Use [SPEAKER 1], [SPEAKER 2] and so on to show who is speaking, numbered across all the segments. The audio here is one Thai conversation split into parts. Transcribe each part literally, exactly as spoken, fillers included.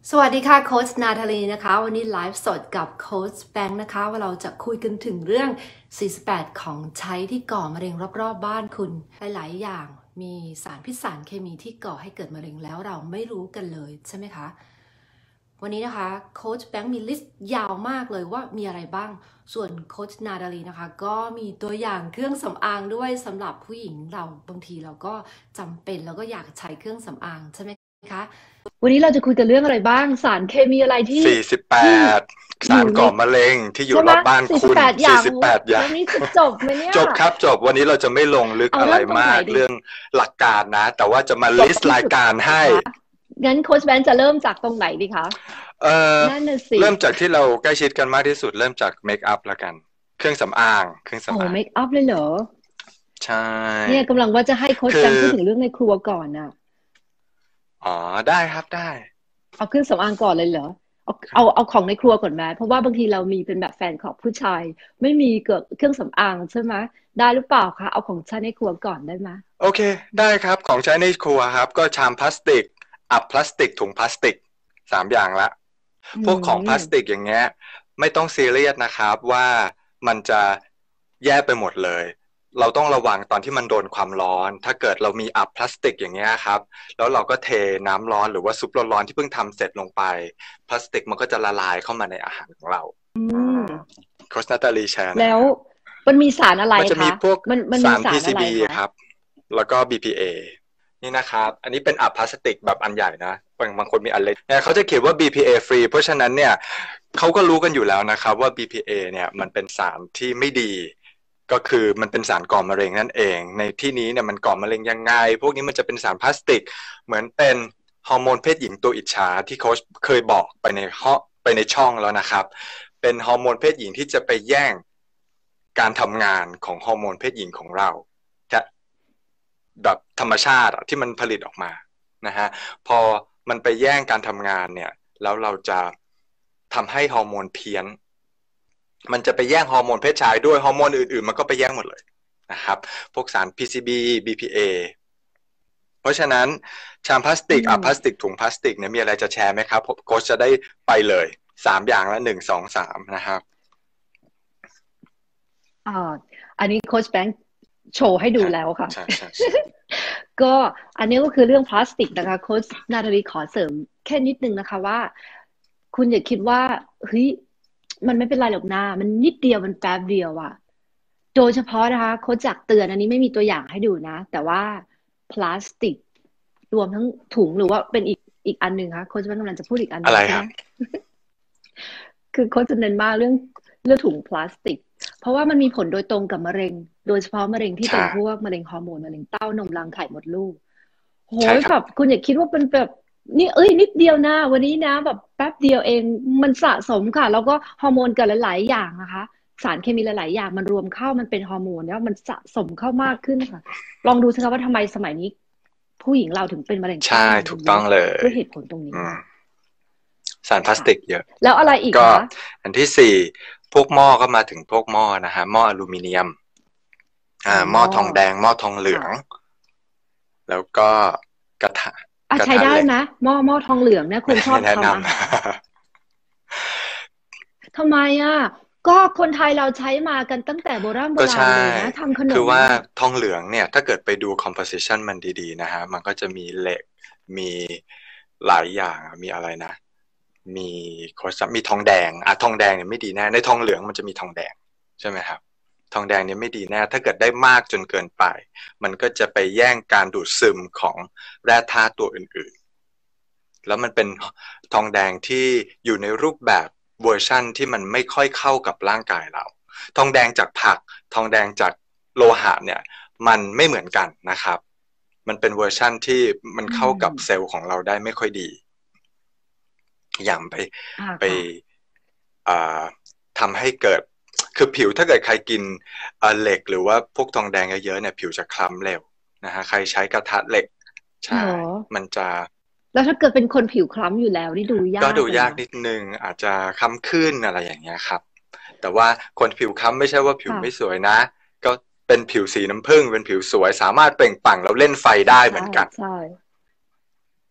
[SPEAKER 1] สวัสดีค่ะโค้ชนาธาลีนะคะวันนี้ไลฟ์สดกับโค้ชแบงค์นะคะว่าเราจะคุยกันถึงเรื่องสี่สิบแปดของใช้ที่ก่อมะเร็งรอบๆบ้านคุณหลายๆอย่างมีสารพิษสารเคมีที่ก่อให้เกิดมะเร็งแล้วเราไม่รู้กันเลยใช่ไหมคะวันนี้นะคะโค้ชแบงค์มีลิสต์ยาวมากเลยว่ามีอะไรบ้างส่วนโค้ชนาดาลีนะคะก็มีตัวอย่างเครื่องสำอางด้วยสำหรับผู้หญิงเราบางทีเราก็จำเป็นแล้วก็อยากใช้เครื่องสำอางใช่ไหมคะวันนี้เราจะคุยกันเรื่องอะไรบ้างสารเคมีอะไรที่
[SPEAKER 2] สี่สิบแป
[SPEAKER 1] ที่
[SPEAKER 2] ดสารก่อมะเร็งที่อยู่
[SPEAKER 1] ใช่ไหม
[SPEAKER 2] รอบบ้าน
[SPEAKER 1] สี่สิบ
[SPEAKER 2] คุณ
[SPEAKER 1] แปดอย่าง
[SPEAKER 2] สี่สิบแปดอย่า
[SPEAKER 1] วั
[SPEAKER 2] ง
[SPEAKER 1] นนี้จะจบไหมเนี่ย
[SPEAKER 2] จบครับจบวันนี้เราจะไม่ลงลึก
[SPEAKER 1] เอา
[SPEAKER 2] อะไร
[SPEAKER 1] เริ่มตรงไหน
[SPEAKER 2] มาก
[SPEAKER 1] ดี
[SPEAKER 2] เรื่องหลักการนะ แต่ว่าจะมา
[SPEAKER 1] จบ
[SPEAKER 2] ลิสต์ราย
[SPEAKER 1] ที่สุด
[SPEAKER 2] การให้
[SPEAKER 1] คะงั้นโค้ชแบงค์จะเริ่มจากตรงไหนดีคะ
[SPEAKER 2] เอ่อ
[SPEAKER 1] นั่นน่ะสิ
[SPEAKER 2] เริ่มจากที่เราใกล้ชิดกันมากที่สุดเริ่มจากเมคอัพละกัน เครื่องสำอางเครื่อง
[SPEAKER 1] โอ้
[SPEAKER 2] สำอาง
[SPEAKER 1] เมคอัพเลยเหรอ
[SPEAKER 2] ใช่
[SPEAKER 1] เนี่ยกำลังว่าจะให้โค้ช
[SPEAKER 2] คือ
[SPEAKER 1] แบงค์พูดถึงเรื่องในครัวก่อนน่ะ
[SPEAKER 2] อ๋อได้ครับได้
[SPEAKER 1] เอาเครื่องสำอางก่อนเลยเหรอเอาเอาเอาของในครัวก่อนไหมเพราะว่าบางทีเรามีเป็นแบบแฟนของผู้ชายไม่มีเกิดเครื่องสำอางใช่ไหมได้หรือเปล่าคะเอาของใช้ในครัวก่อนได้ไหม
[SPEAKER 2] โอเคได้ครับของใช้ในครัวครับก็ชามพลาสติกอับพลาสติกถุงพลาสติกสามอย่างละ
[SPEAKER 1] อื
[SPEAKER 2] พวกของพลาสติ
[SPEAKER 1] ม
[SPEAKER 2] กอย่างเงี้ยไม่ต้องซีเรียสนะครับว่ามันจะแย่ไปหมดเลยเราต้องระวังตอนที่มันโดนความร้อนถ้าเกิดเรามีอับพลาสติกอย่างเงี้ยครับแล้วเราก็เทน้ำร้อนหรือว่าซุปร้อนๆที่เพิ่งทำเสร็จลงไปพลาสติกมันก็จะละลายเข้ามาในอาหารของเรา
[SPEAKER 1] อืม
[SPEAKER 2] โคชนาตาลีแชร์นะ
[SPEAKER 1] แล้ว
[SPEAKER 2] ฮะ
[SPEAKER 1] มันมีสารอะไร
[SPEAKER 2] มันจะมี
[SPEAKER 1] คะ
[SPEAKER 2] พวก
[SPEAKER 1] มันมัน
[SPEAKER 2] สาร
[SPEAKER 1] มีสารอะไร
[SPEAKER 2] พี ซี บี
[SPEAKER 1] คะ
[SPEAKER 2] ครับแล้วก็ บี พี เอ นี่นะครับอันนี้เป็นอับพลาสติกแบบอันใหญ่นะบางบางคนมีอันเล็กเนี่ยเขาจะเขียนว่า บี พี เอ free เพราะฉะนั้นเนี่ยเขาก็รู้กันอยู่แล้วนะครับว่า บี พี เอ เนี่ยมันเป็นสารที่ไม่ดีก็คือมันเป็นสารก่อมะเร็งนั่นเองในที่นี้เนี่ยมันก่อมะเร็งยังไงพวกนี้มันจะเป็นสารพลาสติกเหมือนเป็นฮอร์โมนเพศหญิงตัวอิจฉาที่โค้ชเคยบอกไปในห้อไปในช่องแล้วนะครับเป็นฮอร์โมนเพศหญิงที่จะไปแย่งการทำงานของฮอร์โมนเพศหญิงของเรา แบบธรรมชาติที่มันผลิตออกมานะฮะพอมันไปแย่งการทำงานเนี่ยแล้วเราจะทำให้ฮอร์โมนเพี้ยนมันจะไปแย่งฮอร์โมนเพศชายด้วยฮอร์โมนอื่นๆมันก็ไปแย่งหมดเลยนะครับพวกสาร พี ซี บี บี พี เอ เพราะฉะนั้นชามพลาสติ
[SPEAKER 1] อื
[SPEAKER 2] กอ่ะพลาส
[SPEAKER 1] ม
[SPEAKER 2] ติกถุงพลาสติกเนี่ยมีอะไรจะแชร์ไหมครับผมโค้ชจะได้ไปเลยสามอย่างละหนึ่งสองสามนะครับ
[SPEAKER 1] อ่าอันนี้โค้ชแบงค์โชว์ให้ดู
[SPEAKER 2] ฮะ
[SPEAKER 1] แล้วค่ะ
[SPEAKER 2] ใช่ใช่ใช่
[SPEAKER 1] ก็อันนี้ก็คือเรื่องพลาสติกนะคะโค้ชนาตาลีขอเสริมแค่นิดนึงนะคะว่าคุณอย่าคิดว่าเฮ้ยมันไม่เป็นไรหรอกนะมันนิดเดียวมันแป๊บเดียวอะโดยเฉพาะนะคะโค้ชจากเตือนอันนี้ไม่มีตัวอย่างให้ดูนะแต่ว่าพลาสติกรวมทั้งถุงหรือว่าเป็นอีกอีกอันหนึ่งคะโค้ชว่ากำลังจะพูดอีกอันห
[SPEAKER 2] อะไร
[SPEAKER 1] นึ่งใช่ไหม
[SPEAKER 2] ครับ
[SPEAKER 1] คือโค้ชจะเน้นมากเรื่องเรื่องถุงพลาสติก เพราะว่ามันมีผลโดยตรงกับมะเร็ง โดยเฉพาะมะเร็งที่เป็
[SPEAKER 2] ใช่
[SPEAKER 1] นพวกมะเร็งฮอร์โมนมะเร็งเต้านมรังไข่มดลูกโห
[SPEAKER 2] ใช่ครับ
[SPEAKER 1] ยแบบคุณอย่าคิดว่าเป็นแบบนี่เอ้ยนิดเดียวนะวันนี้นะแบบแป๊บเดียวเองมันสะสมค่ะแล้วก็ฮอร์โมนกับหลายๆอย่างนะคะสารเคมีหลายๆอย่างมันรวมเข้ามันเป็นฮอร์โมนแล้วมันสะสมเข้ามากขึ้นค่ะลองดูสิคะว่าทำไมสมัยนี้ผู้หญิงเราถึงเป็นมะเร็งเต้า
[SPEAKER 2] ใช่
[SPEAKER 1] นม
[SPEAKER 2] ถู
[SPEAKER 1] กันเยอะ
[SPEAKER 2] กต้องเลย
[SPEAKER 1] ด้วยเหตุผลตรงนี้
[SPEAKER 2] อืม
[SPEAKER 1] ค่ะ
[SPEAKER 2] สารพลาส
[SPEAKER 1] ค่ะ
[SPEAKER 2] ติกเยอะ
[SPEAKER 1] แล้วอะไรอีก
[SPEAKER 2] ก็
[SPEAKER 1] คะ
[SPEAKER 2] อันที่สี่พวกหม้อก็มาถึงพวกหม้อนะฮะหม้ออลูมิเนียม
[SPEAKER 1] อ๋อ
[SPEAKER 2] อ่าหม้อทองแดงหม้อทองเหลือง
[SPEAKER 1] ค่ะ
[SPEAKER 2] แล้วก็กระทะ
[SPEAKER 1] อ่ะใช้
[SPEAKER 2] กระทะเหล็ก
[SPEAKER 1] ได้ไหมหม้อหม้อทองเหลืองเนี่ยคนชอบ
[SPEAKER 2] ไม่แนะน
[SPEAKER 1] ทำอาหารทำไมอ่ะก็คนไทยเราใช้มากันตั้งแต่โบราณ
[SPEAKER 2] ำ
[SPEAKER 1] โบ
[SPEAKER 2] ก็ใช่
[SPEAKER 1] ราณเลยนะทำขน
[SPEAKER 2] คือว่า
[SPEAKER 1] มอ่ะ
[SPEAKER 2] ทองเหลืองเนี่ยถ้าเกิดไปดู composition มันดีๆนะฮะมันก็จะมีเหล็กมีหลายอย่างมีอะไรนะมีโคชมีทองแดงอ่ะทองแดงเนี่ยไม่ดีแน่ในทองเหลืองมันจะมีทองแดงใช่ไหมครับ ทองแดงเนี่ยไม่ดีแน่ถ้าเกิดได้มากจนเกินไปมันก็จะไปแย่งการดูดซึมของแร่ธาตุตัวอื่นๆแล้วมันเป็นทองแดงที่อยู่ในรูปแบบเวอร์ชั่นที่มันไม่ค่อยเข้ากับร่างกายเราทองแดงจากผักทองแดงจากโลหะเนี่ยมันไม่เหมือนกันนะครับมันเป็นเวอร์ชั่นที่มัน
[SPEAKER 1] อื
[SPEAKER 2] เข้ากับเซล
[SPEAKER 1] ม
[SPEAKER 2] ล์ของเราได้ไม่ค่อยดีอย่างไป
[SPEAKER 1] อ่า
[SPEAKER 2] ไป
[SPEAKER 1] ค่ะ
[SPEAKER 2] อ่าทำให้เกิดคือผิวถ้าเกิดใครกินเอ่อเหล็กหรือว่าพวกทองแดงเยอะๆเนี่ยผิวจะคล้ำเร็วนะฮะใครใช้กระทะเหล็ก
[SPEAKER 1] เหร
[SPEAKER 2] ใช่
[SPEAKER 1] อ
[SPEAKER 2] มันจะ
[SPEAKER 1] แล้วถ้าเกิดเป็นคนผิวคล้ำอยู่แล้วนี่ดู
[SPEAKER 2] ก็
[SPEAKER 1] ยากเลยนะ
[SPEAKER 2] ดูยากนิดนึงอาจจะคล้ำขึ้นอะไรอย่างเงี้ยครับแต่ว่าคนผิวคล้ำไม่ใช่ว่าผิว
[SPEAKER 1] ค่ะ
[SPEAKER 2] ไม่สวยนะก็เป็นผิวสีน้ำผึ้งเป็นผิวสวยสามารถเปล่งปลั่งแล้วเล่นไฟได้เห
[SPEAKER 1] ใช่
[SPEAKER 2] มือนกัน
[SPEAKER 1] ใช่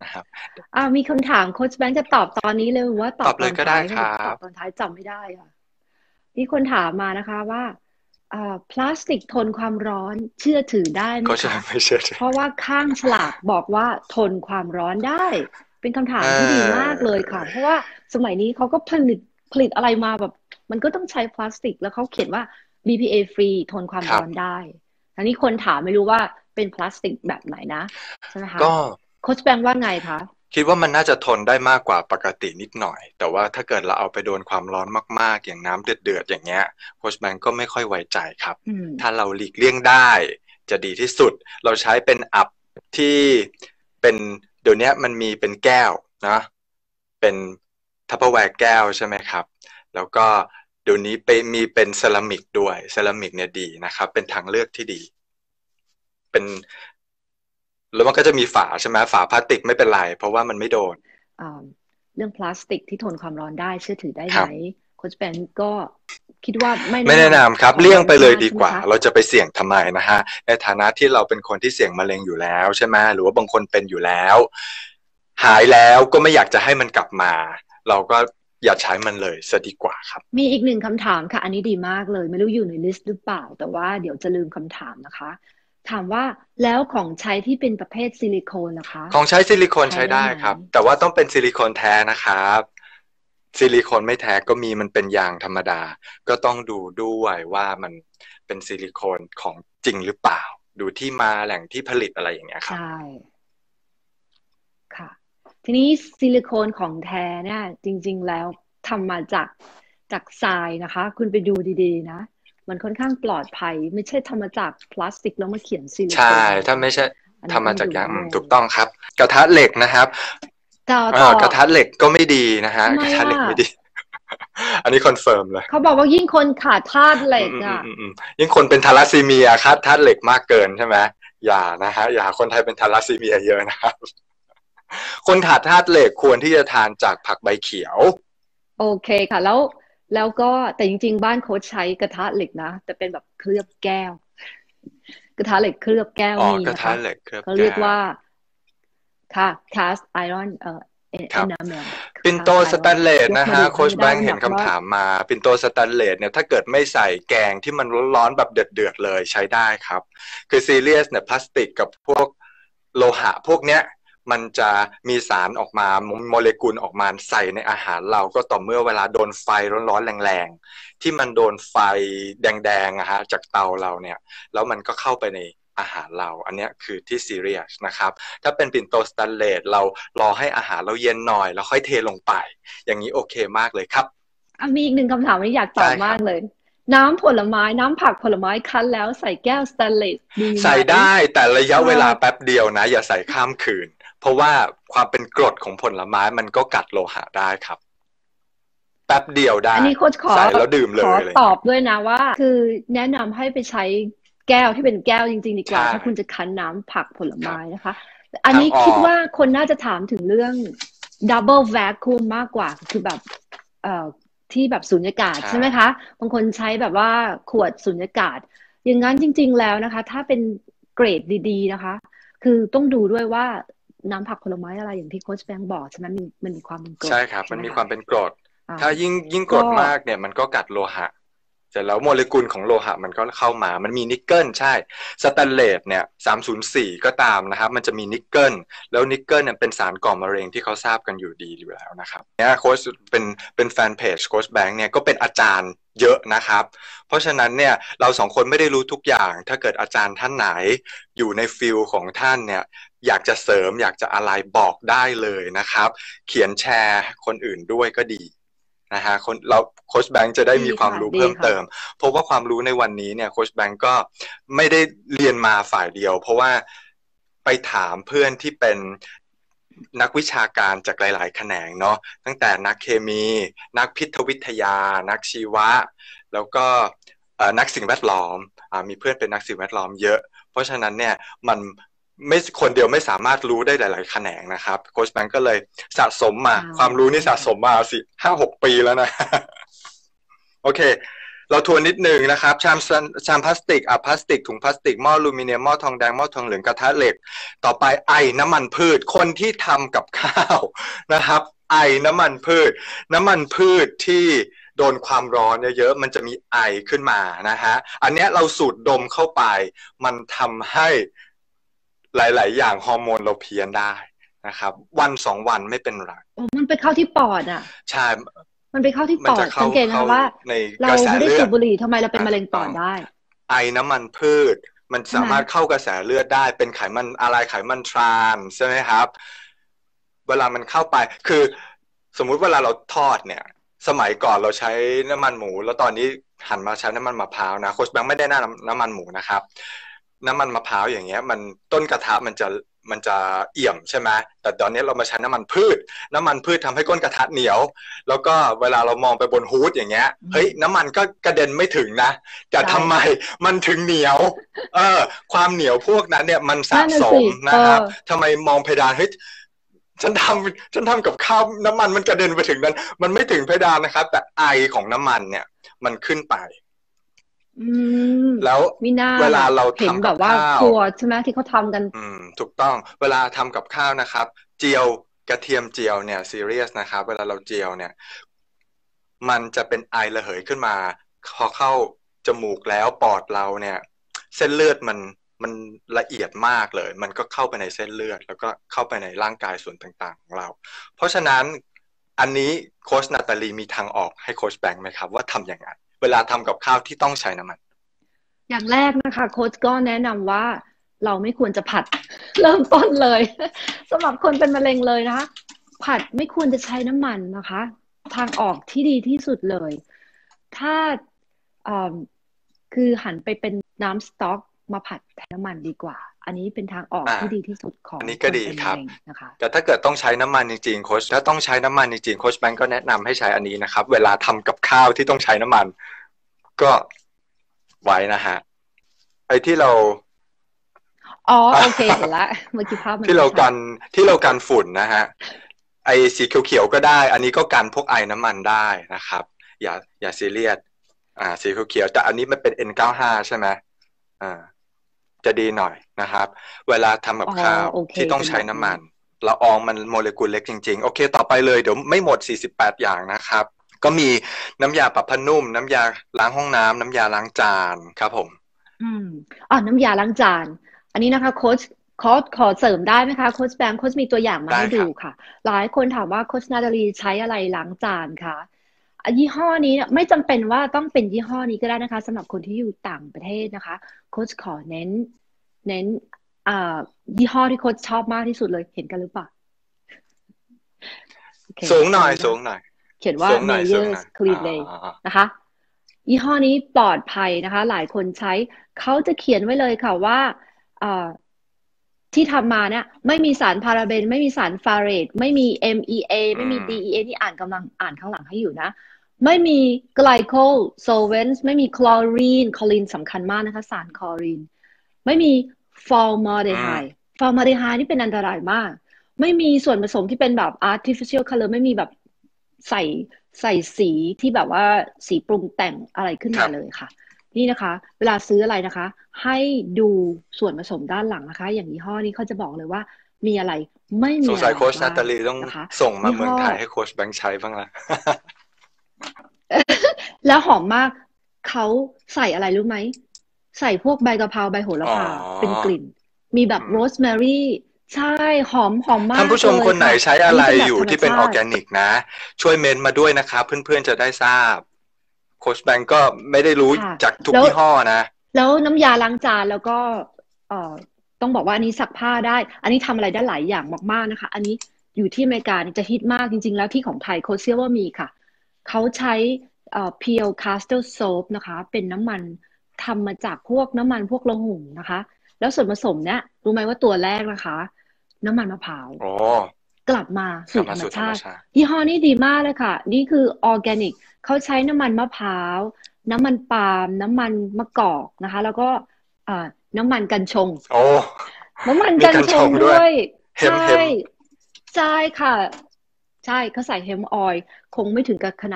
[SPEAKER 2] นะครับ
[SPEAKER 1] อ่ามีคำถามโค้ชแบงค์จะตอบตอนนี้เลยหรือว่าต
[SPEAKER 2] ต
[SPEAKER 1] อ
[SPEAKER 2] อบเลยก็
[SPEAKER 1] บตอนท้าย
[SPEAKER 2] ได้ครับ
[SPEAKER 1] ตอบตอนท้ายจำไม่ได้ค่ะมีคนถามมานะคะว่าอ่าพลาสติกทนความร้อนเชื่อถือได้ไหม
[SPEAKER 2] ก็จะ
[SPEAKER 1] คะ
[SPEAKER 2] ไม่เชื่อถือ
[SPEAKER 1] เพราะว่าข้างฉลากบอกว่าทนความร้อนได้เป็นคำถา
[SPEAKER 2] เ
[SPEAKER 1] มที่ดีมาก
[SPEAKER 2] ออ
[SPEAKER 1] เลยค่ะเพราะว่าสมัยนี้เขาก็ผลิตผลิตอะไรมาแบบมันก็ต้องใช้พลาสติกแล้วเขาเขียนว่า บี พี เอ free ทนความ
[SPEAKER 2] ครับ
[SPEAKER 1] ร้อนได้อันนี้คนถามไม่รู้ว่าเป็นพลาสติกแบบไหนนะใช่ไหมคะ
[SPEAKER 2] ก็
[SPEAKER 1] โค้ชแบงค์ว่าไงคะ
[SPEAKER 2] คิดว่ามันน่าจะทนได้มากกว่าปกตินิดหน่อยแต่ว่าถ้าเกิดเราเอาไปโดนความร้อนมากๆอย่างน้ำเดือดๆอย่างเงี้ยโค้ชแบงก์ก็ไม่ค่อยไว้ใจครับ
[SPEAKER 1] อืม
[SPEAKER 2] ถ้าเราหลีกเลี่ยงได้จะดีที่สุดเราใช้เป็นอัพที่เป็นเดี๋ยวนี้มันมีเป็นแก้วนะเป็นทัพเปอร์แวร์แก้วใช่ไหมครับแล้วก็เดี๋ยวนี้ไปมีเป็นเซรามิกด้วยเซรามิกเนี่ยดีนะครับเป็นทางเลือกที่ดีเป็นแล้วมันก็จะมีฝาใช่ไหมฝาพลาสติกไม่เป็นไรเพราะว่ามันไม่โดน
[SPEAKER 1] อ่าเรื่องพลาสติกที่ทนความร้อนได้เชื่อถือได้ไหม
[SPEAKER 2] ครับ
[SPEAKER 1] โค้ชแบงก์ก็คิดว่าไม่
[SPEAKER 2] ไม่
[SPEAKER 1] แนะน
[SPEAKER 2] แนะนำครั
[SPEAKER 1] ำของ
[SPEAKER 2] บเลี่ยงไปเลย
[SPEAKER 1] ร้อนมาก
[SPEAKER 2] ดีกว่า
[SPEAKER 1] ใช่ไหมคะ
[SPEAKER 2] เราจะไปเสี่ยงทำไมนะฮะในฐานะที่เราเป็นคนที่เสี่ยงมะเร็งอยู่แล้วใช่ไหมหรือว่าบางคนเป็นอยู่แล้วหายแล้วก็ไม่อยากจะให้มันกลับมาเราก็อย่าใช้มันเลยซะดีกว่าครับ
[SPEAKER 1] มีอีกหนึ่งคำถามค่ะอันนี้ดีมากเลยไม่รู้อยู่ในลิสต์หรือเปล่าแต่ว่าเดี๋ยวจะลืมคำถามนะคะถามว่าแล้วของใช้ที่เป็นประเภทซิลิโคนนะคะ
[SPEAKER 2] ของใช้ซิลิโคน
[SPEAKER 1] ใช้
[SPEAKER 2] ใช้
[SPEAKER 1] ได้ไหม
[SPEAKER 2] ได้ครับแต่ว่าต้องเป็นซิลิโคนแท้นะครับซิลิโคนไม่แท้ก็มีมันเป็นยางธรรมดาก็ต้องดูด้วยว่ามันเป็นซิลิโคนของจริงหรือเปล่าดูที่มาแหล่งที่ผลิตอะไรอย่างเงี้ยครับ
[SPEAKER 1] ใช่ค่ะทีนี้ซิลิโคนของแท้เนี่ยจริงๆแล้วทำมาจากจากทรายนะคะคุณไปดูดีๆนะมันค่อนข้างปลอดภัยไม่ใช่ทำมาจากพลาสติกแล้วมาเขียนซิลิโค
[SPEAKER 2] ใช่
[SPEAKER 1] นนะคะ
[SPEAKER 2] ถ้าไม่ใช่
[SPEAKER 1] อันนี้
[SPEAKER 2] ทำ
[SPEAKER 1] ต้องดู
[SPEAKER 2] มาจากยางอื
[SPEAKER 1] ด้วย
[SPEAKER 2] มถูกต้องครับกระทะเหล็กนะครับ
[SPEAKER 1] ต่อ
[SPEAKER 2] เอ่
[SPEAKER 1] ต่อ
[SPEAKER 2] อกระทะเหล็กก็ไม่ดีนะฮะ
[SPEAKER 1] ทำไม
[SPEAKER 2] กระทะเหล็
[SPEAKER 1] อ่ะ
[SPEAKER 2] กไม่ดีอันนี้คอนเฟิร์มเลย
[SPEAKER 1] เขาบอกว่ายิ่งคนขาดธาตุเห
[SPEAKER 2] อืมอืมอื
[SPEAKER 1] ล็กอ่ะ
[SPEAKER 2] มอืมอืมยิ่งคนเป็นทาลัสซีเมียครับธาตุเหล็กมากเกินใช่ไหมอย่านะฮะอย่าคนไทยเป็นทาลัสซีเมียเยอะนะครับคนขาดธาตุเหล็กควรที่จะทานจากผักใบเขียว
[SPEAKER 1] โอเคค่ะแล้วแล้วก็แต่จริงๆบ้านโค้ชใช้กระทะเหล็กนะแต่เป็นแบบเคลือบแก้วกระทะเหล็กเคลือบแก้ว
[SPEAKER 2] อ๋อกระทะ
[SPEAKER 1] มีนะคะ
[SPEAKER 2] เหล็กเคลือบ
[SPEAKER 1] เขาเรียก
[SPEAKER 2] แก้ว
[SPEAKER 1] ว่า ค่ะ cast iron เอ่อ
[SPEAKER 2] ครับ
[SPEAKER 1] enamel
[SPEAKER 2] ปิ่นโต
[SPEAKER 1] cast
[SPEAKER 2] สแต
[SPEAKER 1] iron
[SPEAKER 2] นเลส
[SPEAKER 1] ยก
[SPEAKER 2] นะฮะโค้
[SPEAKER 1] มาดูให้
[SPEAKER 2] ชแบงค์เห็น
[SPEAKER 1] ได้เป็นแบบว่า
[SPEAKER 2] คำถามมาปิ่นโตสแตนเลสเนี่ยถ้าเกิดไม่ใส่แกงที่มันร้อนๆแบบเดือดๆเลยใช้ได้ครับคือซีเรียสเนี่ยพลาสติกกับพวกโลหะพวกเนี้ยมันจะมีสารออกมาโมเลกุลออกมาใส่ในอาหารเราก็ต่อเมื่อเวลาโดนไฟร้อนๆแรงๆที่มันโดนไฟแดงๆนะฮะจากเตาเราเนี่ยแล้วมันก็เข้าไปในอาหารเราอันนี้คือที่ซีเรียสนะครับถ้าเป็นปิ่นโตสแตนเลสเรารอให้อาหารเราเย็นหน่อยแล้วค่อยเทลงไปอย่างนี้โอเคมากเลยครับ
[SPEAKER 1] อ่ะมีอีกหนึ่งคำถามที่อยากตอบ
[SPEAKER 2] ได้ครับ
[SPEAKER 1] มากเลยน้ำผลไม้น้ำผักผลไม้คั้นแล้วใส่แก้วสแตนเลสดีไหม
[SPEAKER 2] ใส่ได้แต่ระยะ
[SPEAKER 1] เออ
[SPEAKER 2] เวลาแป๊บเดียวนะอย่าใส่ข้ามคืนเพราะว่าความเป็นกรดของผลไม้มันก็กัดโลหะได้ครับแป๊บเดียว
[SPEAKER 1] อั
[SPEAKER 2] ได้
[SPEAKER 1] นนี้โค้ชขอ
[SPEAKER 2] ใส่แล้วดื่ม
[SPEAKER 1] ขอ
[SPEAKER 2] เลยอะไร
[SPEAKER 1] ตอบ
[SPEAKER 2] เงี้ย
[SPEAKER 1] ด้วยนะว่าคือแนะนำให้ไปใช้แก้วที่เป็นแก้วจริงๆดีกว่า
[SPEAKER 2] ใช่
[SPEAKER 1] ถ้าคุณจะคั้นน้ำผักผล
[SPEAKER 2] ครั
[SPEAKER 1] ไม้
[SPEAKER 2] บ
[SPEAKER 1] นะคะอัน
[SPEAKER 2] ทาง
[SPEAKER 1] นี้
[SPEAKER 2] ออก
[SPEAKER 1] คิดว่าคนน่าจะถามถึงเรื่อง double vacuum มากกว่าคือแบบเอ่อที่แบบสุญญากาศ
[SPEAKER 2] ใช่
[SPEAKER 1] ใช่ไหมคะบางคนใช้แบบว่าขวดสุญญากาศอย่างนั้นจริงๆแล้วนะคะถ้าเป็นเกรดดีๆนะคะคือต้องดูด้วยว่าน้ำผักผลไม้อะไรอย่างที่โค้ชแบงค์บอกใช่ไหมมันมันมีความเป็นกรด
[SPEAKER 2] ใช่ครับ
[SPEAKER 1] ใช่ไหมคะ
[SPEAKER 2] มันมีความเป็นกรด
[SPEAKER 1] อ่า
[SPEAKER 2] ถ้ายิ่งยิ่งกร
[SPEAKER 1] ก็
[SPEAKER 2] ดมากเนี่ยมันก็กัดโลหะเสร็จแล้วโมเลกุลของโลหะมันก็เข้ามามันมีนิกเกิลใช่สแตนเลสเนี่ยสามศูนย์สี่ก็ตามนะครับมันจะมีนิกเกิลแล้วนิกเกิลเนี่ยเป็นสารก่อมะเร็งที่เขาทราบกันอยู่ดีอยู่แล้วนะครับเนี่ยโค้ชเป็นเป็นแฟนเพจโค้ชแบงค์เนี่ยก็เป็นอาจารย์เยอะนะครับเพราะฉะนั้นเนี่ยเราสองคนไม่ได้รู้ทุกอย่างถ้าเกิดอาจารย์ท่านไหนอยู่ในฟิลของท่านเนี่ยอยากจะเสริมอยากจะอะไรบอกได้เลยนะครับเขียนแชร์คนอื่นด้วยก็ดีนะฮะคนเราโค้ชแบงค์จะได้
[SPEAKER 1] ดี
[SPEAKER 2] มีความ
[SPEAKER 1] ค่ะ
[SPEAKER 2] รู้
[SPEAKER 1] ดี
[SPEAKER 2] เพิ่ม
[SPEAKER 1] ค่ะ
[SPEAKER 2] เติมเพราะว่าความรู้ในวันนี้เนี่ยโค้ชแบงค์ก็ไม่ได้เรียนมาฝ่ายเดียวเพราะว่าไปถามเพื่อนที่เป็นนักวิชาการจากหลายๆแขนงเนาะตั้งแต่นักเคมีนักพิษวิทยานักชีวะแล้วก็นักสิ่งแวดล้อมมีเพื่อนเป็นนักสิ่งแวดล้อมเยอะเพราะฉะนั้นเนี่ยมันไม่คนเดียวไม่สามารถรู้ได้หลายๆแขนงนะครับโค้ชแบงค์ก็เลยสะสมมา
[SPEAKER 1] อ่า
[SPEAKER 2] ความรู้นี่
[SPEAKER 1] ใช่
[SPEAKER 2] สะส
[SPEAKER 1] ค่ะ
[SPEAKER 2] มมาสิห้าหกปีแล้วนะ โอเคเราทวนนิดหนึ่งนะครับชามชามพลาสติกอ่ะพลาสติกถุงพลาสติกหม้ออลูมิเนียมหม้อทองแดงหม้อทองเหลืองกระทะเหล็กต่อไปไอน้ำมันพืชคนที่ทำกับข้าวนะครับไอน้ำมันพืชน้ำมันพืชที่โดนความร้อนเยอะๆมันจะมีไอขึ้นมานะฮะอันนี้เราสูดดมเข้าไปมันทำให้หลายๆอย่างฮอร์โมนเราเพี้ยนได้นะครับวันสองวันไม่เป็นไร
[SPEAKER 1] มันไปเข้าที่ปอดอ่ะ
[SPEAKER 2] ใช่
[SPEAKER 1] มันไปเข้าที่ปอดสังเกตนะว่าเราไม่ได้สูบบุหรี่ทำไมเราเป็นมะเร็งปอดได้
[SPEAKER 2] ไอน้ำมันพืชมันสามารถเข้ากระแสเลือดได้เป็นไขมันอะไรไขมันทรานใช่ไหมครับเวลามันเข้าไปคือสมมุติเวลาเราทอดเนี่ยสมัยก่อนเราใช้น้ำมันหมูแล้วตอนนี้หันมาใช้น้ำมันมะพร้าวนะโค้ชแบงค์ไม่ได้น่าน้ำมันหมูนะครับน้ำมันมะพร้าวอย่างเงี้ยมันต้นกระทะมันจะมันจะเอี่ยมใช่ไหมแต่ตอนนี้เรามาใช้น้ำมันพืชน้ำมันพืชทำให้ก้นกระทะเหนียวแล้วก็เวลาเรามองไปบนฮูดอย่างเงี้ยเฮ้ยน้ำมันก็กระเด็นไม่ถึงนะแต่ทำไมมันถึงเหนียวเออความเหนียวพวกนั้นเนี่ยมันสะสมนะครับทำไมมองเพดานเฮ้ยฉันทำฉันทำกับข้าวน้ำมันมันกระเด็นไปถึงนั้นมันไม่ถึงเพดานนะครับแต่ไอของน้ำมันเนี่ยมันขึ้นไปแล้วเวลาเราทำกับข้าว
[SPEAKER 1] ครัวใช่ไหมที่เขาทำกัน
[SPEAKER 2] อืมถูกต้องเวลาทำกับข้าวนะครับเจียวกระเทียมเจียวเนี่ยซีเรียสนะครับเวลาเราเจียวเนี่ยมันจะเป็นไอระเหยขึ้นมาพอเข้าจมูกแล้วปอดเราเนี่ยเส้นเลือดมันมันละเอียดมากเลยมันก็เข้าไปในเส้นเลือดแล้วก็เข้าไปในร่างกายส่วนต่างๆของเราเพราะฉะนั้นอันนี้โค้ชนาตาลีมีทางออกให้โค้ชแบงค์ไหมครับว่าทำอย่างไรเวลาทำกับข้าวที่ต้องใช้น้ำมัน
[SPEAKER 1] อย่างแรกนะคะโค้ชก็แนะนำว่าเราไม่ควรจะผัดเริ่มต้นเลยสำหรับคนเป็นมะเร็งเลยนะคะผัดไม่ควรจะใช้น้ำมันนะคะทางออกที่ดีที่สุดเลยถ้าคือหันไปเป็นน้ำสต๊อกมาผัดแทนน้ำมันดีกว่าอันนี้เป็นทางออกที่ดีที่สุดของ
[SPEAKER 2] อันนี้ก็ดีครับนะคะแต่ถ้าเกิดต้องใช้น้ำมันจริงๆโค้ชถ้าต้องใช้น้ำมันจริงๆโค้ชแบงก์ก็แนะนำให้ใช้อันนี้นะครับเวลาทำกับข้าวที่ต้องใช้น้ำมันก็ไว้นะฮะไอ้ที่เรา
[SPEAKER 1] อ๋อโอเคเห็นละเมื่อกี้ภาพ
[SPEAKER 2] ที่เรากันที่เรากันฝุ่นนะฮะไอ้สีเขียวๆก็ได้อันนี้ก็กันพวกไอน้ำมันได้นะครับอย่าอย่าซีเรียสอ่าสีเขียวๆแต่อันนี้มันเป็น เอ็น เก้าสิบห้า ใช่ไหมอ่าจะดีหน่อยนะครับเวลาทำกับข้าวที่ต้องใช้น้ำมันละอองมันโมเลกุลเล็กจริงๆโอเคต่อไปเลยเดี๋ยวไม่หมดสี่สิบแปดอย่างนะครับก็มีน้ำยาปรับผ้านุ่มน้ำยาล้างห้องน้ำน้ำยาล้างจานครับผม
[SPEAKER 1] อืมอ๋อน้ำยาล้างจานอันนี้นะคะโค้ชขอขอเสริมได้ไหมคะโค้ชแบงค์โค้ชมีตัวอย่างมาให้ดูค่ะหลายคนถามว่าโค้ชนาตาลีใช้อะไรล้างจานคะยี่ห้อนี้ไม่จำเป็นว่าต้องเป็นยี่ห้อนี้ก็ได้นะคะสำหรับคนที่อยู่ต่างประเทศนะคะโค้ชขอเน้นเน้นอ่ายี่ห้อที่โค้ชชอบมากที่สุดเลยเห็นกันหรือเปล่า
[SPEAKER 2] okay, สูงหน่อยสูงหน่อย
[SPEAKER 1] เขียนว่า Meyers Clean Day นะคะยี่ห้อนี้ปลอดภัยนะคะหลายคนใช้เขาจะเขียนไว้เลยค่ะว่าที่ทำมาเนี่ยไม่มีสารพาราเบนไม่มีสารฟาเรตไม่มี เอ็ม อี เอ ไม่มี ดี อี เอ ที่อ่านกำลังอ่านข้างหลังให้อยู่นะไม่มีไกลโคลโซเวนส์ไม่มีคลอรีนคลอรีนสำคัญมากนะคะสารคลอรีนไม่มีฟอร์มาลดีไฮด์ฟอร์มาลดีไฮด์นี่เป็นอันตรายมากไม่มีส่วนผสมที่เป็นแบบ artificial color ไม่มีแบบใส่ใส่สีที่แบบว่าสีปรุงแต่งอะไรขึ้นมาเลยค่ะนี่นะคะเวลาซื้ออะไรนะคะให้ดูส่วนผสมด้านหลังนะคะอย่างยี่ห้อนี้เขาจะบอกเลยว่ามีอะไรไม่มี
[SPEAKER 2] สงสัยโค้ชนาตาลีต้องส่งมาเมืองไทยให้โค้ชแบงค์ใช้บ้างละ
[SPEAKER 1] แล้วหอมมากเขาใส่อะไรรู้ไหมใส่พวกใบกะเพราใบโหระพาเป็นกลิ่นมีแบบโรสแมรี่ใช่หอมหอมมาก
[SPEAKER 2] ท่านผู้ชมคนไหนใช้อะไรอยู่ที่เป็นออร์แกนิกนะช่วยเมนมาด้วยนะครับเพื่อนๆจะได้ทราบโค้ชแบงก์ก็ไม่ได้รู้จากทุกยี่ห้อนะ
[SPEAKER 1] แล้วน้ำยาล้างจานแล้วก็เอ่อต้องบอกว่าอันนี้ซักผ้าได้อันนี้ทำอะไรได้หลายอย่างมากๆนะคะอันนี้อยู่ที่อเมริกาจะฮิตมากจริงๆแล้วที่ของไทยโค้ชเชื่อว่ามีค่ะเขาใช้เอ่อ Peel Castle Soap นะคะเป็นน้ำมันทำมาจากพวกน้ำมันพวกโลหุ่งนะคะแล้วส่วนผสมเนี้ยรู้ไหมว่าตัวแรกนะคะน้ำมันมะพร้าวกลับมาสู่ธรรมชาติยี่ห้อนี้ดีมากเลยค่ะนี่คือออร์แกนิกเขาใช้น้ำมันมะพร้าวน้ำมันปาล์มน้ำมันมะกอกนะคะแล้วก็น้ำมันกัญชง
[SPEAKER 2] โอ้
[SPEAKER 1] น้ำมันกัญชงด้วยใช่ใช่ค่ะใช่เขาใส่เฮมออยล์คงไม่ถึงกับขนาด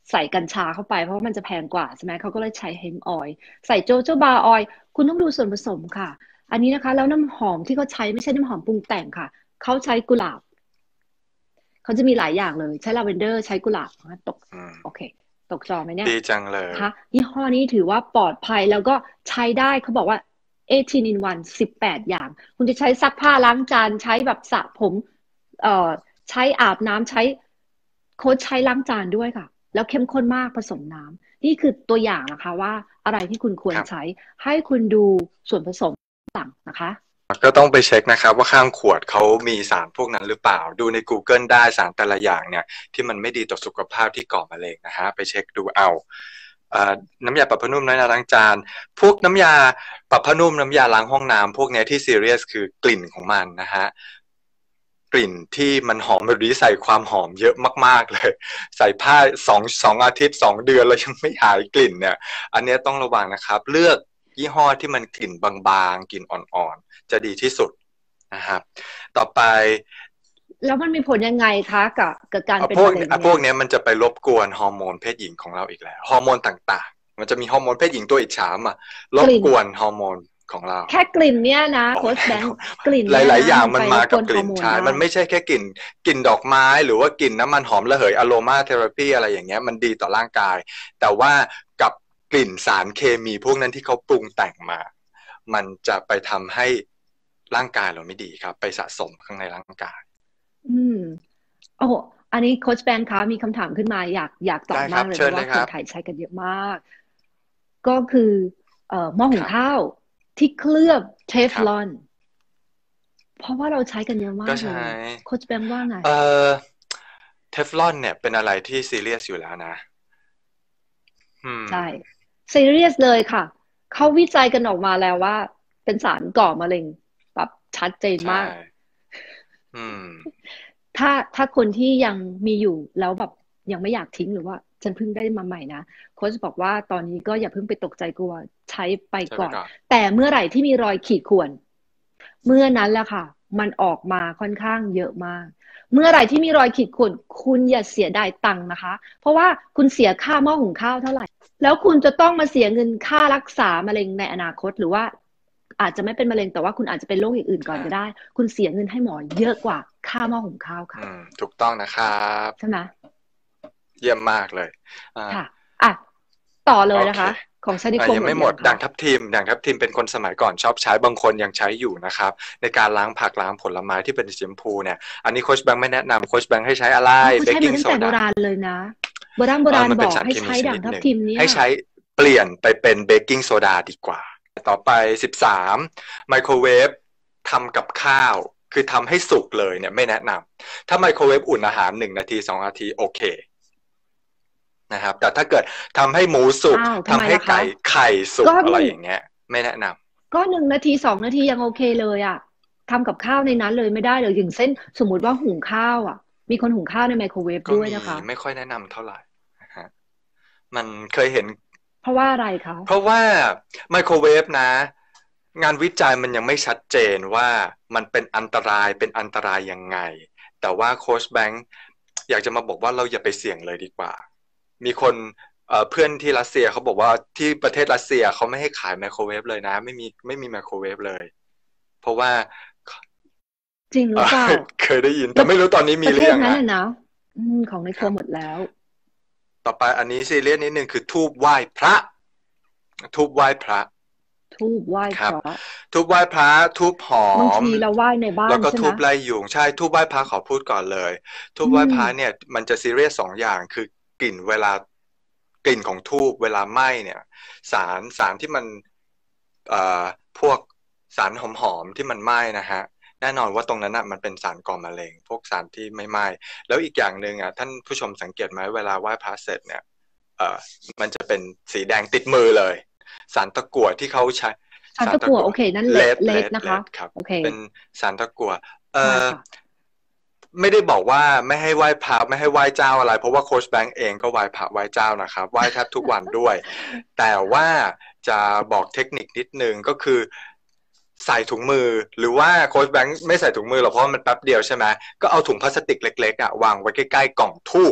[SPEAKER 1] ใส่กัญชาเข้าไปเพราะว่ามันจะแพงกว่าใช่ไหมเขาก็เลยใช้เฮมป์ออยล์ใส่โจโจบาออยล์คุณต้องดูส่วนผสมค่ะอันนี้นะคะแล้วน้ำหอมที่เขาใช้ไม่ใช่น้ำหอมปรุงแต่งค่ะเขาใช้กุหลาบเขาจะมีหลายอย่างเลยใช้ลาเวนเดอร์ใช้กุหลาบตก
[SPEAKER 2] อืม
[SPEAKER 1] โอเคตกจอไหมเนี่ย
[SPEAKER 2] ดีจังเลย
[SPEAKER 1] นะคะยี่ห้อนี้ถือว่าปลอดภัยแล้วก็ใช้ได้เขาบอกว่าeighteen in one สิบแปดอย่างคุณจะใช้ซักผ้าล้างจานใช้แบบสระผมเอ่อใช้อาบน้ำใช้โค้ชใช้ล้างจานด้วยค่ะแล้วเข้มข้นมากผสมน้ำนี่คือตัวอย่างนะคะว่าอะไรที่คุณควร
[SPEAKER 2] ครับ
[SPEAKER 1] ใช้ให้คุณดูส่วนผสมต่างนะคะ
[SPEAKER 2] ก็ต้องไปเช็คนะครับว่าข้างขวดเขามีสารพวกนั้นหรือเปล่าดูใน Google ได้สารแต่ละอย่างเนี่ยที่มันไม่ดีต่อสุขภาพที่ก่อมะเร็งนะฮะไปเช็คดูเอาเอ่อน้ำยาปรับผ้านุ่มน้ำยาล้างจานพวกน้ำยาปรับผ้านุ่มน้ำยาล้างห้องน้ำพวกเนี้ยที่ซีเรียสคือกลิ่นของมันนะฮะกลิ่นที่มันหอมแบบนี้ใส่ความหอมเยอะมากๆเลยใส่ผ้าสองสองอาทิตย์สองเดือนแล้วยังไม่หายกลิ่นเนี่ยอันนี้ต้องระวังนะครับเลือกยี่ห้อที่มันกลิ่นบางๆกลิ่นอ่อนๆจะดีที่สุดนะครับต่อไป
[SPEAKER 1] แล้วมันมีผลยังไงคะกับกับการเป็น
[SPEAKER 2] พวก
[SPEAKER 1] มะเร็ง
[SPEAKER 2] พว
[SPEAKER 1] เนี่ย
[SPEAKER 2] กนี้มันจะไปรบกวนฮอร์โมนเพศหญิงของเราอีกแล้วฮอร์โมนต่างๆมันจะมีฮอร์โมนเพศหญิงตัวอิจฉาอ่ะรบกวนฮอร์โมนของเรา
[SPEAKER 1] แค่กลิ่นเนี่ยนะโค้ชแบงค์กลิ่น
[SPEAKER 2] ห
[SPEAKER 1] เนี่ย
[SPEAKER 2] ลายๆอย่าง
[SPEAKER 1] นะมันไปร
[SPEAKER 2] มันมากับ
[SPEAKER 1] บกวนฮอร์โมน
[SPEAKER 2] กลิ่นใช่
[SPEAKER 1] ได้
[SPEAKER 2] มันไม่ใช่แค่กลิ่นกลิ่นดอกไม้หรือว่ากลิ่นน้ำมันหอมระเหยอโรมาเทอราพีอะไรอย่างเงี้ยมันดีต่อร่างกายแต่ว่ากับกลิ่นสารเคมีพวกนั้นที่เขาปรุงแต่งมามันจะไปทำให้ร่างกายเราไม่ดีครับไปสะสมข้างในร่างกาย
[SPEAKER 1] อืมโอ้โหอันนี้โค้ชแบงค์คะมีคำถามขึ้นมาอยากอยากตอบ
[SPEAKER 2] ได้ค
[SPEAKER 1] มากเลย
[SPEAKER 2] รับเชิญ
[SPEAKER 1] เพราะว่า
[SPEAKER 2] เลยครับ
[SPEAKER 1] คนไทยใช้กันเยอะมาก ก็คือเอ่อหม้อหุ
[SPEAKER 2] ครับ
[SPEAKER 1] งข้าวที่เคลือบเทฟ
[SPEAKER 2] ครับ
[SPEAKER 1] ลอนเพราะว่าเราใช้กันเยอะ
[SPEAKER 2] ก็
[SPEAKER 1] มากเล
[SPEAKER 2] ใช้
[SPEAKER 1] ยโค้ชแบงค์ว่าไง
[SPEAKER 2] เอ่อเทฟลอนเนี่ยเป็นอะไรที่ซีเรียสอยู่แล้วนะอืม
[SPEAKER 1] ใช่ซีเรียสเลยค่ะเขาวิจัยกันออกมาแล้วว่าเป็นสารก่อมะเร็งแบบชัดเจน
[SPEAKER 2] ใช่
[SPEAKER 1] มาก
[SPEAKER 2] อืม
[SPEAKER 1] ถ้าถ้าคนที่ยังมีอยู่แล้วแบบยังไม่อยากทิ้งหรือว่าฉันเพิ่งได้มาใหม่นะโค้ชบอกว่าตอนนี้ก็อย่าเพิ่งไปตกใจกลัวใช้ไปก่อน
[SPEAKER 2] ใช่ไปก่อน
[SPEAKER 1] แต่เมื่อไหร่ที่มีรอยขีดข่วนเมื่อนั้นแหละค่ะมันออกมาค่อนข้างเยอะมากเมื่อไหร่ที่มีรอยขีดข่วนคุณอย่าเสียดายตังค์นะคะเพราะว่าคุณเสียค่าหม้อหุงข้าวเท่าไหร่แล้วคุณจะต้องมาเสียเงินค่ารักษามะเร็งในอนาคตหรือว่าอาจจะไม่เป็นมะเร็งแต่ว่าคุณอาจจะเป็นโรคอย่างอื่นก่อนก็ได้คุณเสียเงินให้หมอเยอะกว่าค่าหม้อหุงข้าวค่ะ
[SPEAKER 2] อืมถูกต้องนะครับ
[SPEAKER 1] ใช่ไหม
[SPEAKER 2] เยี่ยมมากเลยอ่า
[SPEAKER 1] ค่ะอ่ะต่อเล
[SPEAKER 2] โอเค
[SPEAKER 1] ยนะคะของชานิ
[SPEAKER 2] อ่ะ
[SPEAKER 1] คมหมด
[SPEAKER 2] ยังไม่หมด
[SPEAKER 1] ยังคะ
[SPEAKER 2] ด่างทับทิมด่างทับทิมเป็นคนสมัยก่อนชอบใช้บางคนยังใช้อยู่นะครับในการล้างผักล้างผลไม้ที่เป็นสีชมพูเนี่ยอันนี้โค้ชแบงค์ไม่แนะนำโค้ชแบงค์ให้ใช้อะไร
[SPEAKER 1] อ๋อเขา
[SPEAKER 2] เบกกิ้ง
[SPEAKER 1] ใช้มาตั้งแต่โบ
[SPEAKER 2] โซดา
[SPEAKER 1] ราณเลยนะโบราณโบ
[SPEAKER 2] เออ
[SPEAKER 1] ราณ
[SPEAKER 2] มันเป็น
[SPEAKER 1] บอกให้
[SPEAKER 2] สารเคมี
[SPEAKER 1] ใช้ด่างทับ
[SPEAKER 2] ชนิดหนึ่ง
[SPEAKER 1] ทิมเนี่ย
[SPEAKER 2] ให้ใช้เปลี่ยนไปเป็นเบกกิ้งโซดาดีกว่าต่อไปสิบสามไมโครเวฟทำกับข้าวคือทำให้สุกเลยเนี่ยไม่แนะนำถ้าไมโครเวฟอุ่นอาหารหนึ่งนาทีสองนาทีโอเคนะครับแต่ถ้าเกิดทำให้หมูสุก
[SPEAKER 1] อ้าวทำไม
[SPEAKER 2] ทำให้
[SPEAKER 1] ล่ะคะ
[SPEAKER 2] ไก่ไข่สุกอะไร
[SPEAKER 1] ก็หนึ่ง
[SPEAKER 2] อย่างเงี้ยไม่แนะน
[SPEAKER 1] ก็หนึ่งนาทีสองนาทียังโอเคเลยอะทำกับข้าวในนั้นเลยไม่ได้เลยอย่างเช่นสมมุติว่าหุงข้าวอะมีคนหุงข้าวในไมโครเวฟ
[SPEAKER 2] ำก็มี
[SPEAKER 1] ด้วยนะคะ
[SPEAKER 2] ไม่ค่อยแนะนำเท่าไหร่นะฮะมันเคยเห็น
[SPEAKER 1] เพราะว่าอะไรคะ
[SPEAKER 2] เพราะว่าไมโครเวฟนะงานวิจัยมันยังไม่ชัดเจนว่ามันเป็นอันตรายเป็นอันตรายยังไงแต่ว่าโค้ชแบงค์อยากจะมาบอกว่าเราอย่าไปเสี่ยงเลยดีกว่ามีคนเอ่อเพื่อนที่รัสเซียเขาบอกว่าที่ประเทศรัสเซียเขาไม่ให้ขายไมโครเวฟเลยนะไม่มีไม่มีไมโครเวฟเลยเพราะว่า
[SPEAKER 1] จริงหรือเปล่า
[SPEAKER 2] เคยได้ยินแต่ไม่รู้ตอนนี้
[SPEAKER 1] ประ
[SPEAKER 2] มีหรื
[SPEAKER 1] เทศ
[SPEAKER 2] อยังนะ
[SPEAKER 1] นั้นน่ะนะอืมของในครัวหมดแล้ว
[SPEAKER 2] ต่อไปอันนี้ซีเรียสนิดนึงคือทูบไหว้พระทูบไหว้พระ
[SPEAKER 1] ทูบไหว้
[SPEAKER 2] ครับ
[SPEAKER 1] พระ
[SPEAKER 2] ทูบไหว้พระทูบหอ
[SPEAKER 1] บาง
[SPEAKER 2] ม
[SPEAKER 1] ทีเราไหว้ในบ้า
[SPEAKER 2] แล้วก็
[SPEAKER 1] นใช่ไหม
[SPEAKER 2] ทูบไล่ยุงใช่ทูบไหว้พระขอพูดก่อนเลยทูบ
[SPEAKER 1] อื
[SPEAKER 2] ไหว้พ
[SPEAKER 1] ม
[SPEAKER 2] ระเนี่ยมันจะซีเรียสสองอย่างคือกลิ่นเวลากลิ่นของทูบเวลาไหม้เนี่ยสารสารที่มันเอ่อพวกสารหอมๆที่มันไหม้นะฮะแน่นอนว่าตรงนั้นอ่ะมันเป็นสารก่อมะเร็งพวกสารที่ไม่ไหม้แล้วอีกอย่างหนึ่งอ่ะท่านผู้ชมสังเกตไหมเวลาไหว้พระเสร็จเนี่ยเอ่อมันจะเป็นสีแดงติดมือเลยสารตะกั่วที่เขาใช้
[SPEAKER 1] สาร
[SPEAKER 2] สารตะกั่ว
[SPEAKER 1] ตะกั่วโอเคนั่นเล
[SPEAKER 2] เล
[SPEAKER 1] ดเล
[SPEAKER 2] ดเลดเล
[SPEAKER 1] ดนะคะ
[SPEAKER 2] ดครับ
[SPEAKER 1] โอเค
[SPEAKER 2] เป็นสารตะกั่วเอ่อ
[SPEAKER 1] ใช่ค่ะ
[SPEAKER 2] ไม่ได้บอกว่าไม่ให้ไหว้พระไม่ให้ไหว้เจ้าอะไรเพราะว่าโค้ชแบงค์เองก็ไหว้พระไหว้เจ้านะครับไหว้แทบทุกวันด้วยแต่ว่าจะบอกเทคนิคนิดนึงก็คือใส่ถุงมือหรือว่าโค้ชแบงค์ไม่ใส่ถุงมือหรอกเพราะมันแป๊บเดียวใช่ไหมก็เอาถุงพลาสติกเล็กๆอ่ะวางไว้ใกล้ๆกล่องธูป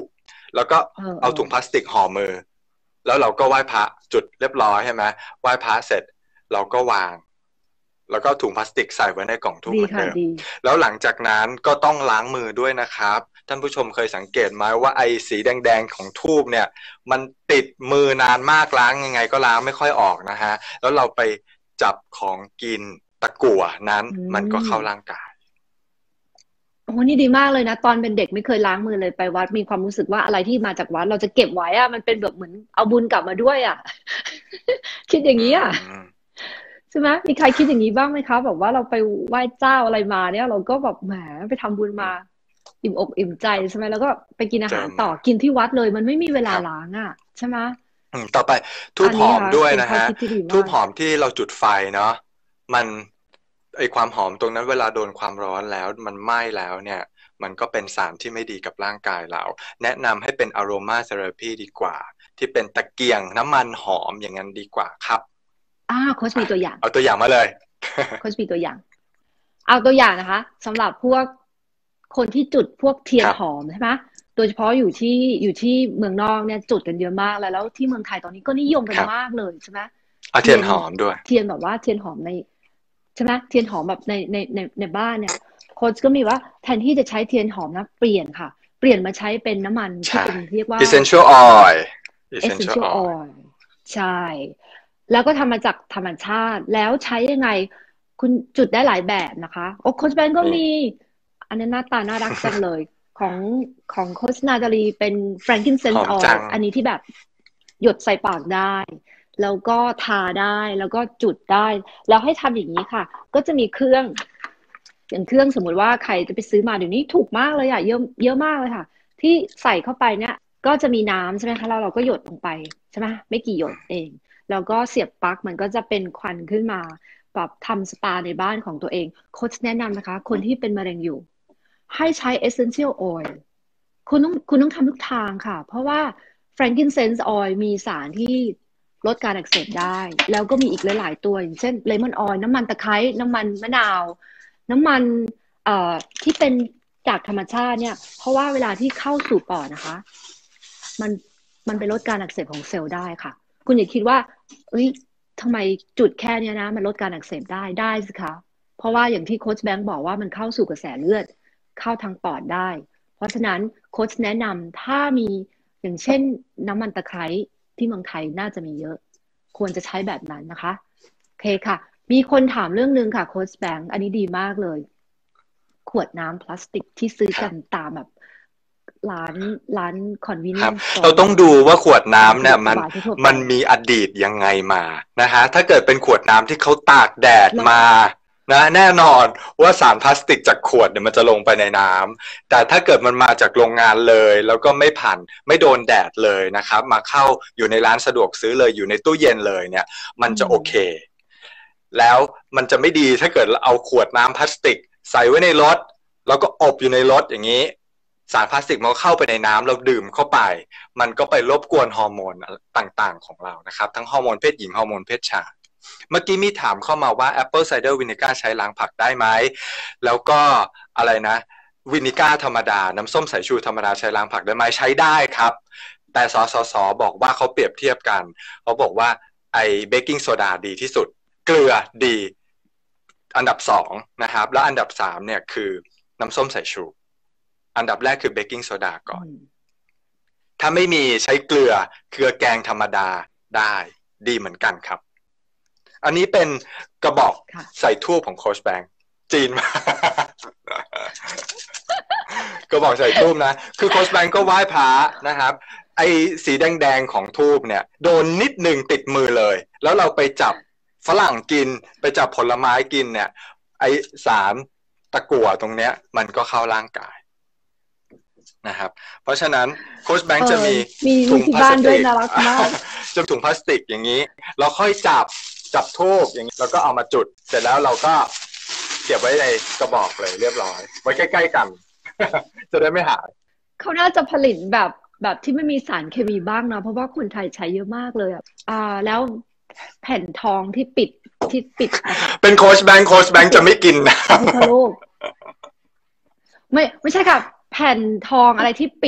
[SPEAKER 2] แล้วก็เอาถุงพลาสติกห่อมือแล้วเราก็ไหว้พระจุดเรียบร้อยใช่ไหมไหว้พระเสร็จเราก็วางแล้วก็ถุงพลาสติกใส่ไว้ในกล่องธูปเหมือนเดิมแล้วหลังจากนั้นก็ต้องล้างมือด้วยนะครับท่านผู้ชมเคยสังเกตไหมว่าไอ้สีแดงๆของธูปเนี่ยมันติดมือนานมากล้างยังไงก็ล้างไม่ค่อยออกนะฮะแล้วเราไปจับของกินตะกั่วนั้นมันก็เข้าร่างกาย
[SPEAKER 1] โอ้นี่ดีมากเลยนะตอนเป็นเด็กไม่เคยล้างมือเลยไปวัดมีความรู้สึกว่าอะไรที่มาจากวัดเราจะเก็บไว้อะมันเป็นแบบเหมือนเอาบุญกลับมาด้วยอะคิดอย่างนี้อะใช่ไหมมีใครคิดอย่างนี้บ้างไหมคะแบบว่าเราไปไหว้เจ้าอะไรมาเนี่ยเราก็แบบแหมไปทำบุญมาอิ่มอกอิ่มใจใช่ไหมแล้วก็ไปกินอาหารต่อกินที่วัดเลยมันไม่มีเวลาล้างอ่ะใช่ไหม
[SPEAKER 2] ต่อไปทูบหอมด้วยนะฮะทูบหอมที่เราจุดไฟเนาะมันไอความหอมตรงนั้นเวลาโดนความร้อนแล้วมันไหม้แล้วเนี่ยมันก็เป็นสารที่ไม่ดีกับร่างกายเราแนะนำให้เป็นอโรมาเทอราพีดีกว่าที่เป็นตะเกียงน้ำมันหอมอย่างนั้นดีกว่าครับ
[SPEAKER 1] อ่าโค้ชมีตัวอย่าง
[SPEAKER 2] เอาตัวอย่างมาเลย
[SPEAKER 1] โค้ชมีตัวอย่างเอาตัวอย่างนะคะสำหรับพวกคนที่จุดพวกเทียนหอมใช่ไหมโดยเฉพาะอยู่ที่อยู่ที่เมืองนอกเนี่ยจุดกันเยอะมากแล้วแล้วที่เมืองไทยตอนนี้ก็นิยมกันมากเลยใช่ไหม
[SPEAKER 2] เอาเทียนหอมด้วย
[SPEAKER 1] เทียนแบบว่าเทียนหอมในใช่ไหมเทียนหอมแบบในในในในบ้านเนี่ยโค้ชก็มีว่าแทนที่จะใช้เทียนหอมนะเปลี่ยนค่ะเปลี่ยนมาใช้เป็นน้ำมันที่เป็นเรียกว่า
[SPEAKER 2] essential oil
[SPEAKER 1] essential oil ใช่แล้วก็ทำมาจากธรรมชาติแล้วใช้ยังไงคุณจุดได้หลายแบบนะคะโอ้โค้ชแบงก์ก็มีอันนี้หน้าตาน่ารักจังเลยของของโค้ชนาตาลีเป็น frankincense oil อันนี้ที่แบบหยดใส่ปากได้แล้วก็ทาได้แล้วก็จุดได้แล้วให้ทำอย่างนี้ค่ะก็จะมีเครื่องอย่างเครื่องสมมุติว่าใครจะไปซื้อมาเดี๋ยวนี้ถูกมากเลยอ่ะเยอะเยอะมากเลยค่ะที่ใส่เข้าไปเนี่ยก็จะมีน้ำใช่ไหมคะแล้วเราก็หยดลงไปใช่ไหมไม่กี่หยดเองแล้วก็เสียบปลั๊กมันก็จะเป็นควันขึ้นมาแบบทำสปาในบ้านของตัวเองโค้ชแนะนำนะคะคนที่เป็นมะเร็งอยู่ให้ใช้ essential oil คุณต้องคุณต้องทำทุกทางค่ะเพราะว่า frankincense oil มีสารที่ลดการอักเสบได้แล้วก็มีอีกหลายๆตัวอย่างเช่น lemon oil น้ำมันตะไคร้น้ำมันมะนาวน้ำมันเอ่อที่เป็นจากธรรมชาติเนี่ยเพราะว่าเวลาที่เข้าสู่ปอดนะคะมันมันไปลดการอักเสบของเซลล์ได้ค่ะคุณอย่าคิดว่าเอ้ยทำไมจุดแค่นี้นะมันลดการอักเสบได้ได้สิคะเพราะว่าอย่างที่โค้ชแบงค์บอกว่ามันเข้าสู่กระแสเลือดเข้าทางปอดได้เพราะฉะนั้นโค้ชแนะนำถ้ามีอย่างเช่นน้ำมันตะไคร้ที่เมืองไทยน่าจะมีเยอะควรจะใช้แบบนั้นนะคะโอเคค่ะมีคนถามเรื่องนึงค่ะโค้ชแบงค์อันนี้ดีมากเลยขวดน้ำพลาสติกที่ซื้อกันตามแบบร้านร้านคอนวีเนียนซ์
[SPEAKER 2] เราต้องดูว่าขวดน้ำเนี่ยมันมันมีอดีตยังไงมานะฮะถ้าเกิดเป็นขวดน้ำที่เขาตากแดดมานะแน่นอนว่าสารพลาสติกจากขวดเนี่ยมันจะลงไปในน้ำแต่ถ้าเกิดมันมาจากโรงงานเลยแล้วก็ไม่ผ่านไม่โดนแดดเลยนะครับมาเข้าอยู่ในร้านสะดวกซื้อเลยอยู่ในตู้เย็นเลยเนี่ยมันจะโอเคแล้วมันจะไม่ดีถ้าเกิดเอาขวดน้ำพลาสติกใส่ไว้ในรถแล้วก็อบอยู่ในรถอย่างนี้สารพลาสติกมันเข้าไปในน้ำเราดื่มเข้าไปมันก็ไปรบกวนฮอร์โมนต่างๆของเรานะครับทั้งฮอร์โมนเพศหญิงฮอร์โมนเพศชายเมื่อกี้มีถามเข้ามาว่า Apple Cider Vinegar ใช้ล้างผักได้ไหมแล้วก็อะไรนะวินิก้าธรรมดาน้ำส้มสายชูธรรมดาใช้ล้างผักได้ไหมใช้ได้ครับแต่สสสบอกว่าเขาเปรียบเทียบกันเขาบอกว่าไอ้เบกกิ้งโซดาดีที่สุดเกลือดีอันดับสองนะครับแล้วอันดับสามเนี่ยคือน้ำส้มสายชูอันดับแรกคือเบกกิ้งโซดาก่อนถ้าไม่มีใช้เกลือเกลือแกงธรรมดาได้ดีเหมือนกันครับอันนี้เป็นกระบอกใส่ทูบของโค้ชแบงค์จีนมากระบอกใส่ทูบนะคือโค้ชแบงค์ก็ไหว้พระนะครับไอ้สีแดงๆของทูบเนี่ยโดนนิดหนึ่งติดมือเลยแล้วเราไปจับฝรั่งกินไปจับผลไม้กินเนี่ยไอสารตะกั่วตรงเนี้ยมันก็เข้าร่างกายนะครับเพราะฉะนั้นโค้ชแบงค์จะมีถุงพลาสติกจะถุงพลาสติกอย่างนี้เราค่อยจับจับทูบอย่างนี้แล้วก็เอามาจุดเสร็จแล้วเราก็เก็บไว้ในกระบอกเลยเรียบร้อยไว้ใกล้ๆกันจะได้ไม่หาย
[SPEAKER 1] เขาน่าจะผลิตแบบแบบที่ไม่มีสารเคมีบ้างนะเพราะว่าคนไทยใช้เยอะมากเลยอ่าแล้วแผ่นทองที่ปิดที่ปิด
[SPEAKER 2] เป็นโค้ชแบงค์โค้ชแบงค์จะไม่กินนะ
[SPEAKER 1] พุทธโลกไม่ไม่ใช่ค่ะแผ่นทองอะไรที่ปิด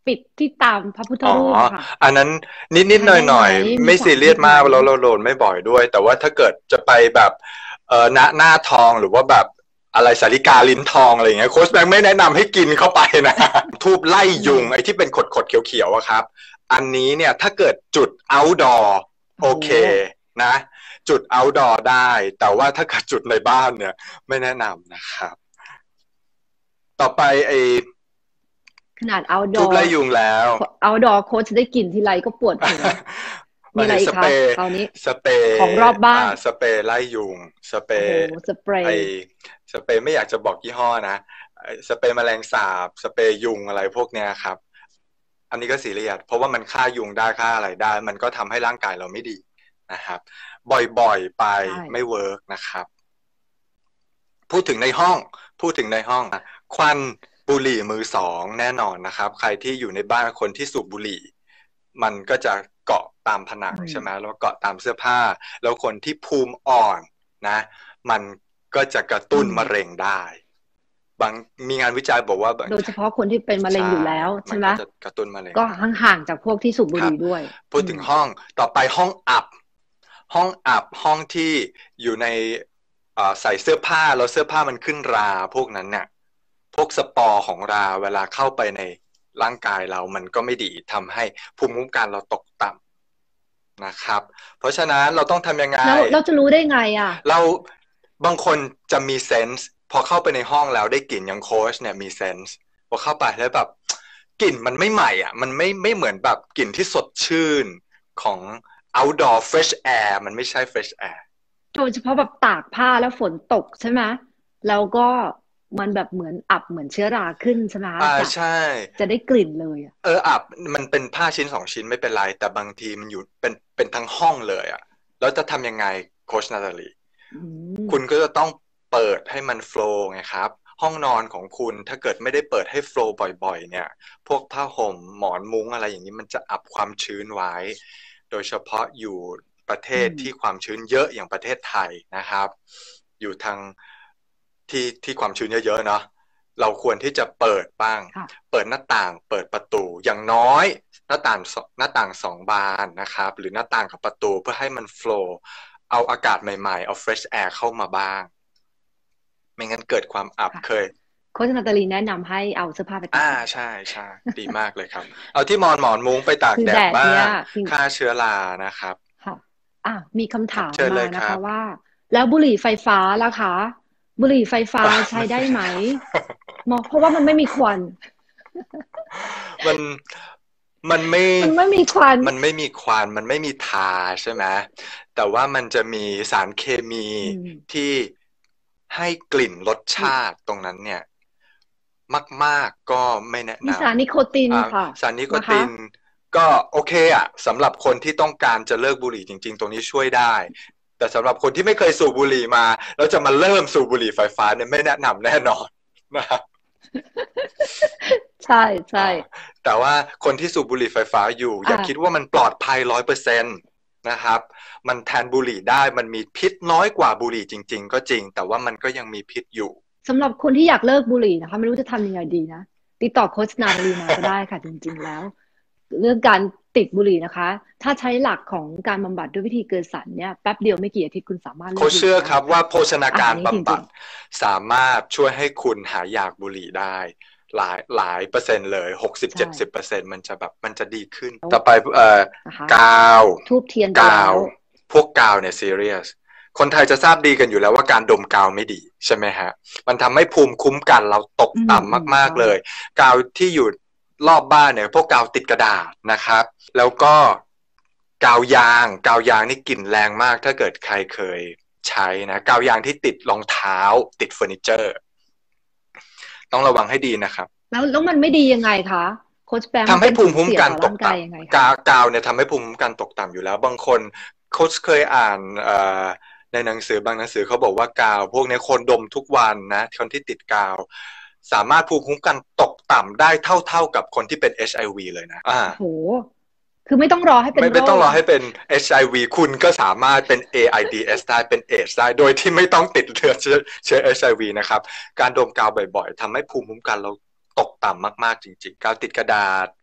[SPEAKER 1] ปิดที่ตามพระพุทธ
[SPEAKER 2] อ๋อ
[SPEAKER 1] รูปค่ะ
[SPEAKER 2] อันนั้นนิดนิด
[SPEAKER 1] ใช้
[SPEAKER 2] หน่อย
[SPEAKER 1] ได้ไหม
[SPEAKER 2] หน่อย
[SPEAKER 1] มี
[SPEAKER 2] ไม่ซีเรีย
[SPEAKER 1] สารพิษไหม
[SPEAKER 2] สมากเราเราโหลดไม่บ่อยด้วย แต่ว่าถ้าเกิดจะไปแบบเอ่อหน้าหน้าทองหรือว่าแบบอะไรสาลิกาลิ้นทองอะไรอย่างเงี้ยโค้ชแบงค์ไม่แนะนำให้กินเข้าไปนะ ทูบไล่ยุง
[SPEAKER 1] ทำไม
[SPEAKER 2] ไอ้ที่เป็นขดขดเขียวๆอะครับอันนี้เนี่ยถ้าเกิดจุด outdoor โอ
[SPEAKER 1] โอ้โห
[SPEAKER 2] เคนะจุด outdoor ได้แต่ว่าถ้าเกิดจุดในบ้านเนี่ยไม่แนะนำนะครับต่อไปไอ้
[SPEAKER 1] ขนาด
[SPEAKER 2] ทูบ
[SPEAKER 1] outdoor
[SPEAKER 2] ไล่ยุงแล้ว
[SPEAKER 1] outdoor โค้ชได้กลิ่นทีไรก็ปวดหัว มี
[SPEAKER 2] มา
[SPEAKER 1] อะไรอีกคะ
[SPEAKER 2] ถึงสเปรย์
[SPEAKER 1] คราวนี้
[SPEAKER 2] สเปรย์
[SPEAKER 1] ของรอบบ้า
[SPEAKER 2] อ่าน สเปรย์ไล่ยุงสเปร
[SPEAKER 1] โอ้โห
[SPEAKER 2] ย์
[SPEAKER 1] สเปร
[SPEAKER 2] ไอ
[SPEAKER 1] ย์
[SPEAKER 2] สเปรย์ไม่อยากจะบอกยี่ห้อนะไอ้สเปรย์แมลงสาบสเปรย์ยุงอะไรพวกเนี้ยครับอันนี้ก็ซีเรียสเพราะว่ามันฆ่ายุงได้ฆ่าอะไรได้มันก็ทำให้ร่างกายเราไม่ดีนะครับบ่อยๆไป
[SPEAKER 1] ใช่
[SPEAKER 2] ไม่เวิร์กนะครับพูดถึงในห้องพูดถึงในห้องควันบุหรี่มือสองแน่นอนนะครับใครที่อยู่ในบ้านคนที่สูบบุหรี่มันก็จะเกาะตามผนัง
[SPEAKER 1] อืม
[SPEAKER 2] ใช่ไหมแล้วเกาะตามเสื้อผ้าแล้วคนที่ภูมิอ่อนนะมันก็จะกระ
[SPEAKER 1] อื
[SPEAKER 2] ตุ้น
[SPEAKER 1] ม
[SPEAKER 2] มะเร็งได้บางมีงานวิจัยบอกว่าบาง
[SPEAKER 1] โดยเฉพาะคนที่เป็นมะเร็ง
[SPEAKER 2] ใช่
[SPEAKER 1] อยู่แล้ว
[SPEAKER 2] มัน
[SPEAKER 1] ใช่ไหม
[SPEAKER 2] ก็จะกระตุ้นมะเร็ง
[SPEAKER 1] ก็
[SPEAKER 2] ได้
[SPEAKER 1] ห่างๆจากพวกที่สูบบุ
[SPEAKER 2] ครับ
[SPEAKER 1] หรี่ด้วย
[SPEAKER 2] พูด
[SPEAKER 1] อืม
[SPEAKER 2] ถึงห้องต่อไปห้องอับห้องอับห้องที่อยู่ในเอ่อใส่เสื้อผ้าแล้วเสื้อผ้ามันขึ้นราพวกนั้นเนี่ยพวกสปอร์ของราเวลาเข้าไปในร่างกายเรามันก็ไม่ดีทำให้ภูมิคุ้มกันเราตกต่ำนะครับเพราะฉะนั้นเราต้องทำยังไง
[SPEAKER 1] แล้วเราจะรู้ได้ไงอ่ะ
[SPEAKER 2] เราบางคนจะมีเซนส์พอเข้าไปในห้องแล้วได้กลิ่นอย่างโค้ชเนี่ยมีเซนส์พอเข้าไปแล้วแบบกลิ่นมันไม่ใหม่อ่ะมันไม่ไม่เหมือนแบบกลิ่นที่สดชื่นของ outdoor fresh air มันไม่ใช่ fresh air
[SPEAKER 1] โดยเฉพาะแบบตากผ้าแล้วฝนตกใช่ไหมแล้วก็มันแบบเหมือนอับเหมือนเชื้อราขึ้นใช่ไหม
[SPEAKER 2] อ่า
[SPEAKER 1] จะ
[SPEAKER 2] ใช่
[SPEAKER 1] จะได้กลิ่นเลยอ่ะ
[SPEAKER 2] เอออับมันเป็นผ้าชิ้นสองชิ้นไม่เป็นไรแต่บางทีมันอยู่เป็นเป็นทั้งห้องเลยอ่ะแล้วจะทำยังไงโค้ชนาตาลี
[SPEAKER 1] อืม
[SPEAKER 2] คุณก็จะต้องเปิดให้มันโฟลว์ไงครับห้องนอนของคุณถ้าเกิดไม่ได้เปิดให้โฟลว์บ่อยๆเนี่ยพวกผ้าห่มหมอนมุ้งอะไรอย่างนี้มันจะอับความชื้นไว้โดยเฉพาะอยู่ประเท
[SPEAKER 1] อื
[SPEAKER 2] ศ
[SPEAKER 1] ม
[SPEAKER 2] ที่ความชื้นเยอะอย่างประเทศไทยนะครับอยู่ทางที่ที่ความชื้นเยอะๆเนาะเราควรที่จะเปิดบ้าง
[SPEAKER 1] ค่ะ
[SPEAKER 2] เปิดหน้าต่างเปิดประตูอย่างน้อยหน้าต่างหน้าต่างสองบานนะครับหรือหน้าต่างกับประตูเพื่อให้มันโฟลว์เอาอากาศใหม่ๆเอา fresh air เข้ามาบ้างไม่งั้นเกิดความอับ
[SPEAKER 1] ค่ะ
[SPEAKER 2] เคย
[SPEAKER 1] โค้ชนาตาลีแนะนำให้เอาเสื้อผ้าไปตา
[SPEAKER 2] อ่า
[SPEAKER 1] กแดด
[SPEAKER 2] ใช่ใช่ดีมากเลยครับเอาที่มอนหมอนมุ้งไปตาก
[SPEAKER 1] คือ
[SPEAKER 2] แดดบ้า
[SPEAKER 1] แดดเนี่ย
[SPEAKER 2] ง
[SPEAKER 1] จริง
[SPEAKER 2] ฆ่าเชื้อรานะครับ
[SPEAKER 1] ค่ะอ่ะมีคำถาม
[SPEAKER 2] ครับเชิญเล
[SPEAKER 1] มา
[SPEAKER 2] ยครับ
[SPEAKER 1] นะคะว่าแล้วบุหรี่ไฟฟ้าล่ะคะบุหรี่ไฟฟ้าใช้ ได้ไหมมองเพราะว่ามันไม่มีควัน
[SPEAKER 2] มันมันไม่
[SPEAKER 1] มันไม่มีควัน
[SPEAKER 2] มันไม่มีควันมันไม่มีทาใช่ไหมแต่ว่ามันจะมีสารเคมี
[SPEAKER 1] อืม
[SPEAKER 2] ที่ให้กลิ่นรสชาติตรงนั้นเนี่ยมากๆก็ไม่แนะน
[SPEAKER 1] มีสารนิโคติน
[SPEAKER 2] ำอ่า
[SPEAKER 1] ค่ะ
[SPEAKER 2] สารนิโค
[SPEAKER 1] นะคะ
[SPEAKER 2] ตินก็โอเคอ่ะสำหรับคนที่ต้องการจะเลิกบุหรี่จริงๆตรงนี้ช่วยได้แต่สำหรับคนที่ไม่เคยสูบบุหรี่มาแล้วจะมาเริ่มสูบบุหรี่ไฟฟ้าเนี่ยไม่แนะนำแน่นอนนะครับ
[SPEAKER 1] ใช่ใช่
[SPEAKER 2] แต่ว่าคนที่สูบบุหรี่ไฟฟ้าอยู่อย่าคิด
[SPEAKER 1] อ่า
[SPEAKER 2] ว่ามันปลอดภัยร้อยเปอร์เซ็นต์นะครับมันแทนบุหรี่ได้มันมีพิษน้อยกว่าบุหรี่จริงๆก็จริงแต่ว่ามันก็ยังมีพิษอยู่
[SPEAKER 1] สำหรับคนที่อยากเลิกบุหรี่นะคะไม่รู้จะทำยังไงดีนะติดต่อโค้ชนาตาลีมาก็ได้ค่ะจริงๆแล้ว เรื่องการติดบุหรี่นะคะ ถ้าใช้หลักของการบำบัดด้วยวิธีเกินสันเนี่ยแป๊บเดียวไม่กี่อาทิตย์คุณสามารถเลิก
[SPEAKER 2] โค้ช
[SPEAKER 1] บุหรี่ได้
[SPEAKER 2] เชื่อครับว่าโภชนา
[SPEAKER 1] อ่ะ
[SPEAKER 2] การ
[SPEAKER 1] อันนี้จ
[SPEAKER 2] บำบัด
[SPEAKER 1] ริง
[SPEAKER 2] สามารถช่วยให้คุณหายอยากบุหรี่ได้หลายหลายเปอร์เซ็นต์เลยหกสิบ
[SPEAKER 1] ๆใช่
[SPEAKER 2] เจ็ดสิบเปอร์เซ็นต์มันจะแบบมันจะดีขึ้นต่อไปเอ่อ
[SPEAKER 1] นะคะ
[SPEAKER 2] กาว
[SPEAKER 1] ทูบเทียนไป
[SPEAKER 2] กา
[SPEAKER 1] แล้
[SPEAKER 2] ว
[SPEAKER 1] ว
[SPEAKER 2] พวกกาวเนี่ยซีเรียสคนไทยจะทราบดีกันอยู่แล้วว่าการดมกาวไม่ดีใช่ไหมฮะมันทำให้ภูมิคุ้มกันเราตก
[SPEAKER 1] อืมอืม
[SPEAKER 2] ต่ำมากๆ
[SPEAKER 1] ใช่
[SPEAKER 2] เลยกาวที่อยู่รอบบ้านเนี่ยพวกกาวติดกระดาษนะครับแล้วก็กาวยางกาวยางนี่กลิ่นแรงมากถ้าเกิดใครเคยใช้นะกาวยางที่ติดรองเท้าติดเฟอร์นิเจอร์ต้องระวังให้ดีนะครับ
[SPEAKER 1] แล้วแล้วมันไม่ดียังไงคะโค้ชแปง
[SPEAKER 2] ทำ
[SPEAKER 1] มันเป็นผล
[SPEAKER 2] ให้ภูมิคุ้ม
[SPEAKER 1] เสีย
[SPEAKER 2] กันตก
[SPEAKER 1] ต่อร่างกาย
[SPEAKER 2] ต่
[SPEAKER 1] ยังไง
[SPEAKER 2] ำ
[SPEAKER 1] คะ
[SPEAKER 2] กาวกาวเนี่ยทำให้ภูมิคุ้มกันตกต่ำอยู่แล้วบางคนโค้ชเคยอ่านเอ่อในหนังสือบางหนังสือเขาบอกว่ากาวพวกนี้คนดมทุกวันนะคนที่ติดกาวสามารถภูมิคุ้มกันตกต่ำได้เท่าๆกับคนที่เป็น เอช ไอ วี เลยนะอ่า
[SPEAKER 1] โหคือไม่ต้องรอให้เป็น
[SPEAKER 2] ไม่
[SPEAKER 1] โร
[SPEAKER 2] ไม่ต้องรอ
[SPEAKER 1] ค
[SPEAKER 2] ให้เป็น เอช ไอ วี คุณก็สามารถเป็น เอ ไอ ดี เอส ได้เป็นเอชได้โดยที่ไม่ต้องติดเชื้อเชื้อเชื้อ เอช ไอ วี นะครับการดมกาวบ่อยๆทำให้ภูมิคุ้มกันเราตกต่ำมากๆจริงๆกาวติดกระดาษ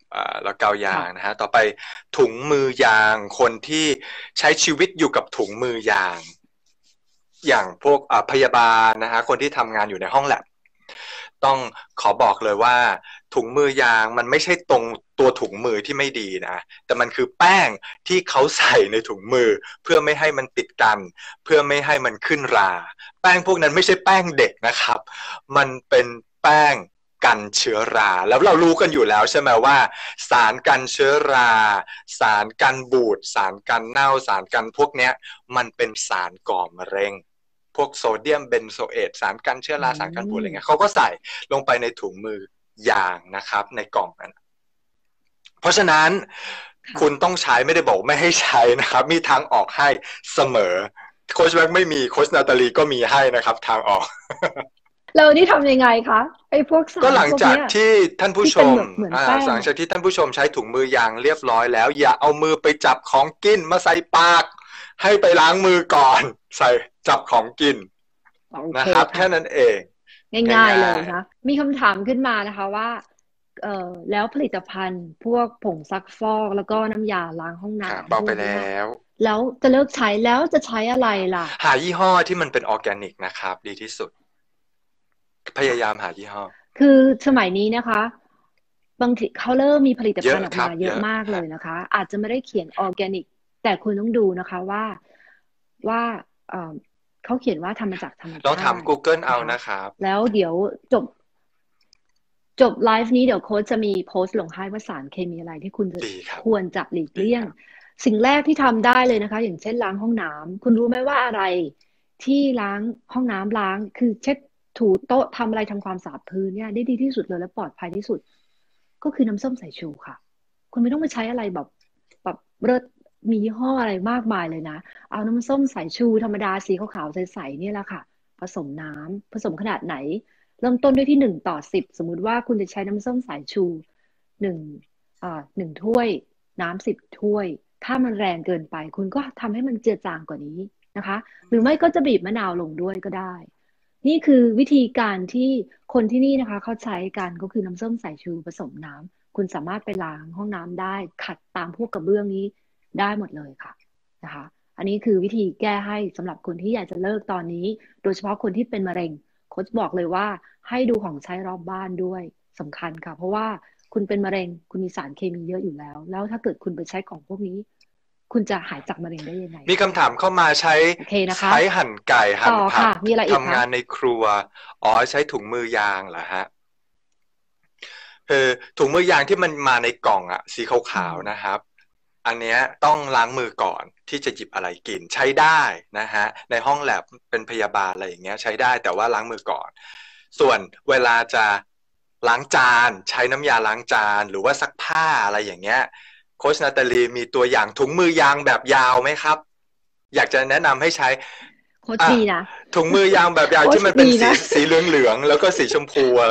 [SPEAKER 2] อ่าแล้วกาวยางนะฮะต่อไปถุงมือยางคนที่ใช้ชีวิตอยู่กับถุงมือยางอย่างพวกพยาบาลนะฮะคนที่ทำงานอยู่ในห้องแลบต้องขอบอกเลยว่าถุงมือยางมันไม่ใช่ตรงตัวถุงมือที่ไม่ดีนะแต่มันคือแป้งที่เขาใส่ในถุงมือเพื่อไม่ให้มันติดกันเพื่อไม่ให้มันขึ้นราแป้งพวกนั้นไม่ใช่แป้งเด็กนะครับมันเป็นแป้งกันเชื้อราแล้วเรารู้กันอยู่แล้วใช่ไหมว่าสารกันเชื้อราสารกันบูดสารกันเน่าสารกันพวกนี้มันเป็นสารก่อมะเร็งพวกโซเดียมเบนโซเอตสารกันเชื้อราสารกันบูดอะไรเงี้ยเขาก็ใส่ลงไปในถุงมือยางนะครับในกล่องนั้นเพราะฉะนั้นคุณต้องใช้ไม่ได้บอกไม่ให้ใช้นะครับมีทางออกให้เสมอโค้ชแบ็กไม่มีโค้ชนาตาลีก็มีให้นะครับทางออก
[SPEAKER 3] เรานี่ทำยังไงคะไอ้พวกสาร
[SPEAKER 2] ก็หลังจากที่ท่านผู้ชมหลังจากที่ท่านผู้ชมใช้ถุงมือยางเรียบร้อยแล้วอย่าเอามือไปจับของกินมาใส่ปากให้ไปล้างมือก่อนใส่จับของกินนะครับแค่นั้นเอง
[SPEAKER 3] ง่ายๆเลยนะมีคำถามขึ้นมานะคะว่าเอ่อแล้วผลิตภัณฑ์พวกผงซักฟอกแล้วก็น้ำยาล้างห้องน้ำ
[SPEAKER 2] บอกไปแล้ว
[SPEAKER 3] แล้วจะเลิกใช้แล้วจะใช้อะไรล่ะ
[SPEAKER 2] หายี่ห้อที่มันเป็นออร์แกนิกนะครับดีที่สุดพยายามหายี่ห้อ
[SPEAKER 3] คือสมัยนี้นะคะบางทีเขาเริ่มมีผลิตภัณฑ์ออกมาเยอะมากเลยนะคะอาจจะไม่ได้เขียนออร์แกนิกแต่คุณต้องดูนะคะว่าว่าเขาเขียนว่าทำมาจากธรรมชาติ
[SPEAKER 2] ลองถาม Google เอานะครับ
[SPEAKER 3] แล้วเดี๋ยวจบจบไลฟ์นี้เดี๋ยวโค้ชจะมีโพสต์ลงให้ว่าสารเคมีอะไรที่คุณจะควรจะหลีกเลี่ยงสิ่งแรกที่ทำได้เลยนะคะอย่างเช่นล้างห้องน้ำคุณรู้ไหมว่าอะไรที่ล้างห้องน้ำล้างคือเช็ดถูโต๊ะทำอะไรทำความสะอาดพื้นเนี่ยได้ดีที่สุดเลยและปลอดภัยที่สุดก็คือน้ำส้มสายชูค่ะคุณไม่ต้องไปใช้อะไรแบบแบบเลิศมียี่ห้ออะไรมากมายเลยนะเอาน้ำส้มสายชูธรรมดาสีขาวๆใสๆนี่แหละค่ะผสมน้ำผสมขนาดไหนเริ่มต้นด้วยที่หนึ่งต่อสิบสมมุติว่าคุณจะใช้น้ำส้มสายชูหนึ่งอ่าหนึ่งถ้วยน้ำสิบถ้วยถ้ามันแรงเกินไปคุณก็ทำให้มันเจือจางกว่านี้นะคะหรือไม่ก็จะบีบมะนาวลงด้วยก็ได้นี่คือวิธีการที่คนที่นี่นะคะเขาใช้กันก็คือน้ำส้มสายชูผสมน้ำคุณสามารถไปล้างห้องน้ำได้ขัดตามพวกกระเบื้องนี้ได้หมดเลยค่ะนะคะอันนี้คือวิธีแก้ให้สำหรับคนที่อยากจะเลิกตอนนี้โดยเฉพาะคนที่เป็นมะเร็งโค้ชบอกเลยว่าให้ดูของใช้รอบบ้านด้วยสำคัญค่ะเพราะว่าคุณเป็นมะเร็งคุณมีสารเคมีเยอะอยู่แล้วแล้วถ้าเกิดคุณไปใช้ของพวกนี้คุณจะหายจากมะเร็งได้ยังไง
[SPEAKER 2] มีคำถามเข้ามาใช้ใช้หั่นไก่หั่นผักทำงานในครัวอ๋อใช้ถุงมือยางเหรอฮะคือถุงมือยางที่มันมาในกล่องอะสีขาวๆนะครับอันเนี้ยต้องล้างมือก่อนที่จะหยิบอะไรกินใช้ได้นะฮะในห้องแลบเป็นพยาบาลอะไรอย่างเงี้ยใช้ได้แต่ว่าล้างมือก่อนส่วนเวลาจะล้างจานใช้น้ำยาล้างจานหรือว่าซักผ้าอะไรอย่างเงี้ยโค้ชนาตาลีมีตัวอย่างถุงมือยางแบบยาวไหมครับอยากจะแนะนำให้ใช้
[SPEAKER 3] โค้ชดีนะ
[SPEAKER 2] ถุงมือยางแบบยาวที่มันเป็นสีสีเหลืองๆแล้วก็สีชมพูอะไร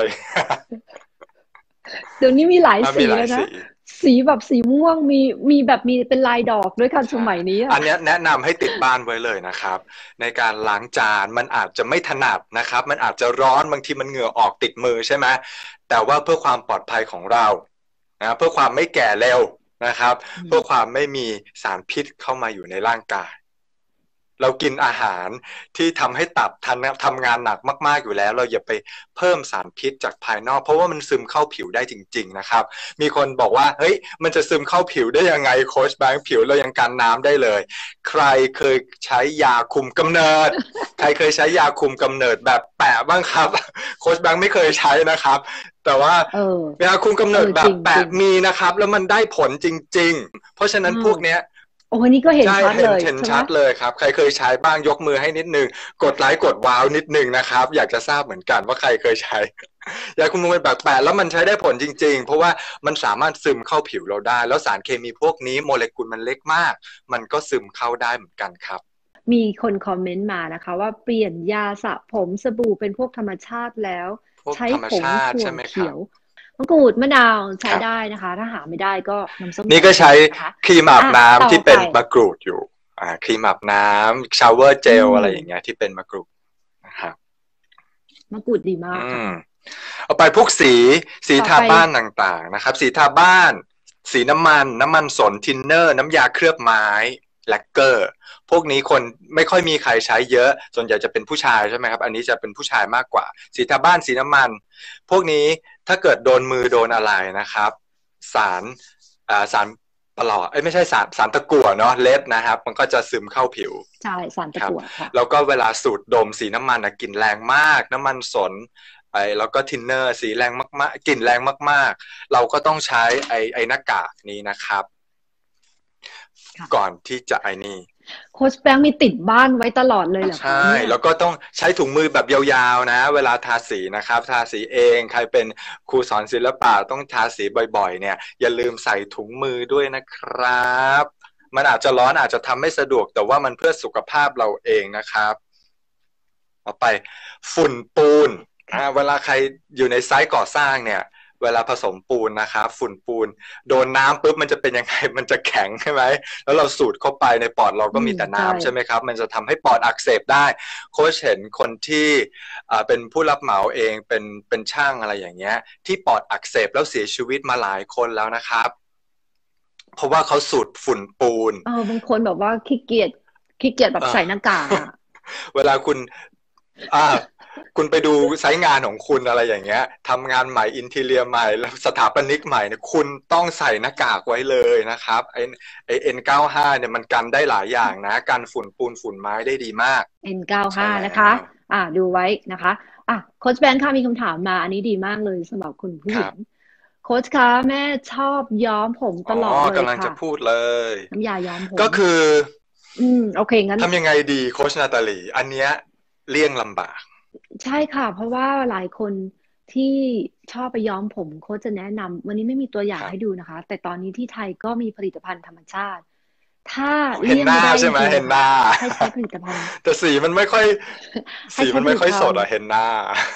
[SPEAKER 3] เดี๋ยวนี้มีหลายสีแล้วนะสีแบบสีม่วงมีมีแบบมีเป็นลายดอกด้วยกันสมัยนี้
[SPEAKER 2] อันนี้แนะนำให้ติดบ้านไว้เลยนะครับในการล้างจานมันอาจจะไม่ถนัดนะครับมันอาจจะร้อนบางทีมันเหงื่อออกติดมือใช่ไหมแต่ว่าเพื่อความปลอดภัยของเรานะเพื่อความไม่แก่เร็วนะครับเพื่อความไม่มีสารพิษเข้ามาอยู่ในร่างกายเรากินอาหารที่ทำให้ตับทำงานหนักมากๆอยู่แล้วเราอย่าไปเพิ่มสารพิษจากภายนอกเพราะว่ามันซึมเข้าผิวได้จริงๆนะครับมีคนบอกว่าเฮ้ยมันจะซึมเข้าผิวได้ยังไงโค้ชแบงค์ผิวเรายังกันน้ำได้เลยใครเคยใช้ยาคุมกำเนิดใครเคยใช้ยาคุมกำเนิดแบบแปะบ้างครับโค้ชแบงค์ไม่เคยใช้นะครับแต่ว่ายาคุมกำเนิดแบบแปะมีนะครับแล้วมันได้ผลจริงๆเพราะฉะนั้นพวกเนี้ย
[SPEAKER 3] โอ้นี่ก็เห็นชัดเลย
[SPEAKER 2] เห็นชัดเลยครับใครเคยใช้บ้างยกมือให้นิดนึงกดไลค์กดว้าวนิดนึงนะครับอยากจะทราบเหมือนกันว่าใครเคยใช้ยาคุมกำเนิดแบบแปะแล้วมันใช้ได้ผลจริงๆเพราะว่ามันสามารถซึมเข้าผิวเราได้แล้วสารเคมีพวกนี้โมเลกุลมันเล็กมากมันก็ซึมเข้าได้เหมือนกันครับ
[SPEAKER 3] มีคนคอมเมนต์มานะคะว่าเปลี่ยนยาสระผมสบู่เป็นพวกธรรมชาติแล้วใช้ผงถั่วเขียวมะกรูดมะนาวใช้ได้นะคะถ้าหาไม่ได้ก็น้ำส้ม
[SPEAKER 2] นี่ก็ใช้ครีมอาบน้ำที่เป็นมะกรูดอยู่อ่าครีมอาบน้ำชาวเวอร์เจลอะไรอย่างเงี้ยที่เป็นมะกรูดนะครับ
[SPEAKER 3] มะกรูดดีมากค่ะ
[SPEAKER 2] เอาไปพวกสีสีทาบ้านต่างๆนะครับสีทาบ้านสีน้ำมันน้ำมันสนทินเนอร์น้ำยาเคลือบไม้แลกเกอร์พวกนี้คนไม่ค่อยมีใครใช้เยอะส่วนใหญ่จะเป็นผู้ชายใช่ไหมครับอันนี้จะเป็นผู้ชายมากกว่าสีทาบ้านสีน้ำมันพวกนี้ถ้าเกิดโดนมือโดนอะไรนะครับสารอ่าสารปลอดเอ้ยไม่ใช่สารสารตะกั่วเนาะเลดนะครับมันก็จะซึมเข้าผิว
[SPEAKER 3] ใช่สารตะกั่วค่ะ
[SPEAKER 2] แล้วก็เวลาสูดดมสีน้ำมันนะกลิ่นแรงมากน้ำมันสนไอ้แล้วก็ทินเนอร์สีแรงมากๆกลิ่นแรงมากๆเราก็ต้องใช้ไอ้ไอ้หน้ากากนี้นะครับก่อนที่จะไอ้นี่
[SPEAKER 3] โค้ชแบงค์มีติดบ้านไว้ตลอดเลยเหรอ
[SPEAKER 2] ใช่แล้วก็ต้องใช้ถุงมือแบบยาวๆนะเวลาทาสีนะครับทาสีเองใครเป็นครูสอนศิลปะต้องทาสีบ่อยๆเนี่ยอย่าลืมใส่ถุงมือด้วยนะครับมันอาจจะร้อนอาจจะทำไม่สะดวกแต่ว่ามันเพื่อสุขภาพเราเองนะครับต่อไปฝุ่นปูนเวลาใครอยู่ในไซต์ก่อสร้างเนี่ยเวลาผสมปูนนะครับฝุ่นปูนโดนน้ำปุ๊บมันจะเป็นยังไงมันจะแข็งใช่ไหมแล้วเราสูดเข้าไปในปอดเราก็มีแต่น้ำใช่ไหมครับมันจะทำให้ปอดอักเสบได้โค้ชเห็นคนที่เป็นผู้รับเหมาเองเป็นเป็นช่างอะไรอย่างเงี้ยที่ปอดอักเสบแล้วเสียชีวิตมาหลายคนแล้วนะครับเพราะว่าเขาสูดฝุ่นปูน
[SPEAKER 3] เออบางคนแบบว่าขี้เกียจขี้เกียจแบบใส่หน้ากาก
[SPEAKER 2] เวลาคุณอ่าคุณไปดูไซต์งานของคุณอะไรอย่างเงี้ยทำงานใหม่อินทีเรียใหม่แล้วสถาปนิกใหม่เนี่ยคุณต้องใส่หน้ากากไว้เลยนะครับไอไอ เอ็น เก้าสิบห้า เนี่ยมันกันได้หลายอย่างนะกันฝุ่นปูนฝุ่นไม้ได้ดีมาก
[SPEAKER 3] เอ็น เก้าสิบห้า นะคะอ่าดูไว้นะคะอ่ะโค้ชแบงค์ค่ะมีคำถามมาอันนี้ดีมากเลยสำหรับคุณผู้หญิงโค้ชคะแม่ชอบย้อมผมตลอดเลยค่ะ
[SPEAKER 2] กำลังจะพูดเลย
[SPEAKER 3] น้ำยาย้อมผม
[SPEAKER 2] ก็คือ
[SPEAKER 3] อืมโอเคงั้น
[SPEAKER 2] ทำยังไงดีโค้ชนาตาลีอันเนี้ยเลี่ยงลำบาก
[SPEAKER 3] ใช่ค่ะเพราะว่าหลายคนที่ชอบไปย้อมผมโค้ชจะแนะนำวันนี้ไม่มีตัวอย่างให้ดูนะคะแต่ตอนนี้ที่ไทยก็มีผลิตภัณฑ์ธรรมชาติถ้า
[SPEAKER 2] เลี่ยงไม่ได้ใช่ไหมเห็นหน้า
[SPEAKER 3] ให้ใช้ผลิตภัณฑ์
[SPEAKER 2] แต่สีมันไม่ค่อยสีมันไม่ค่อยสดอะเห็นหน้า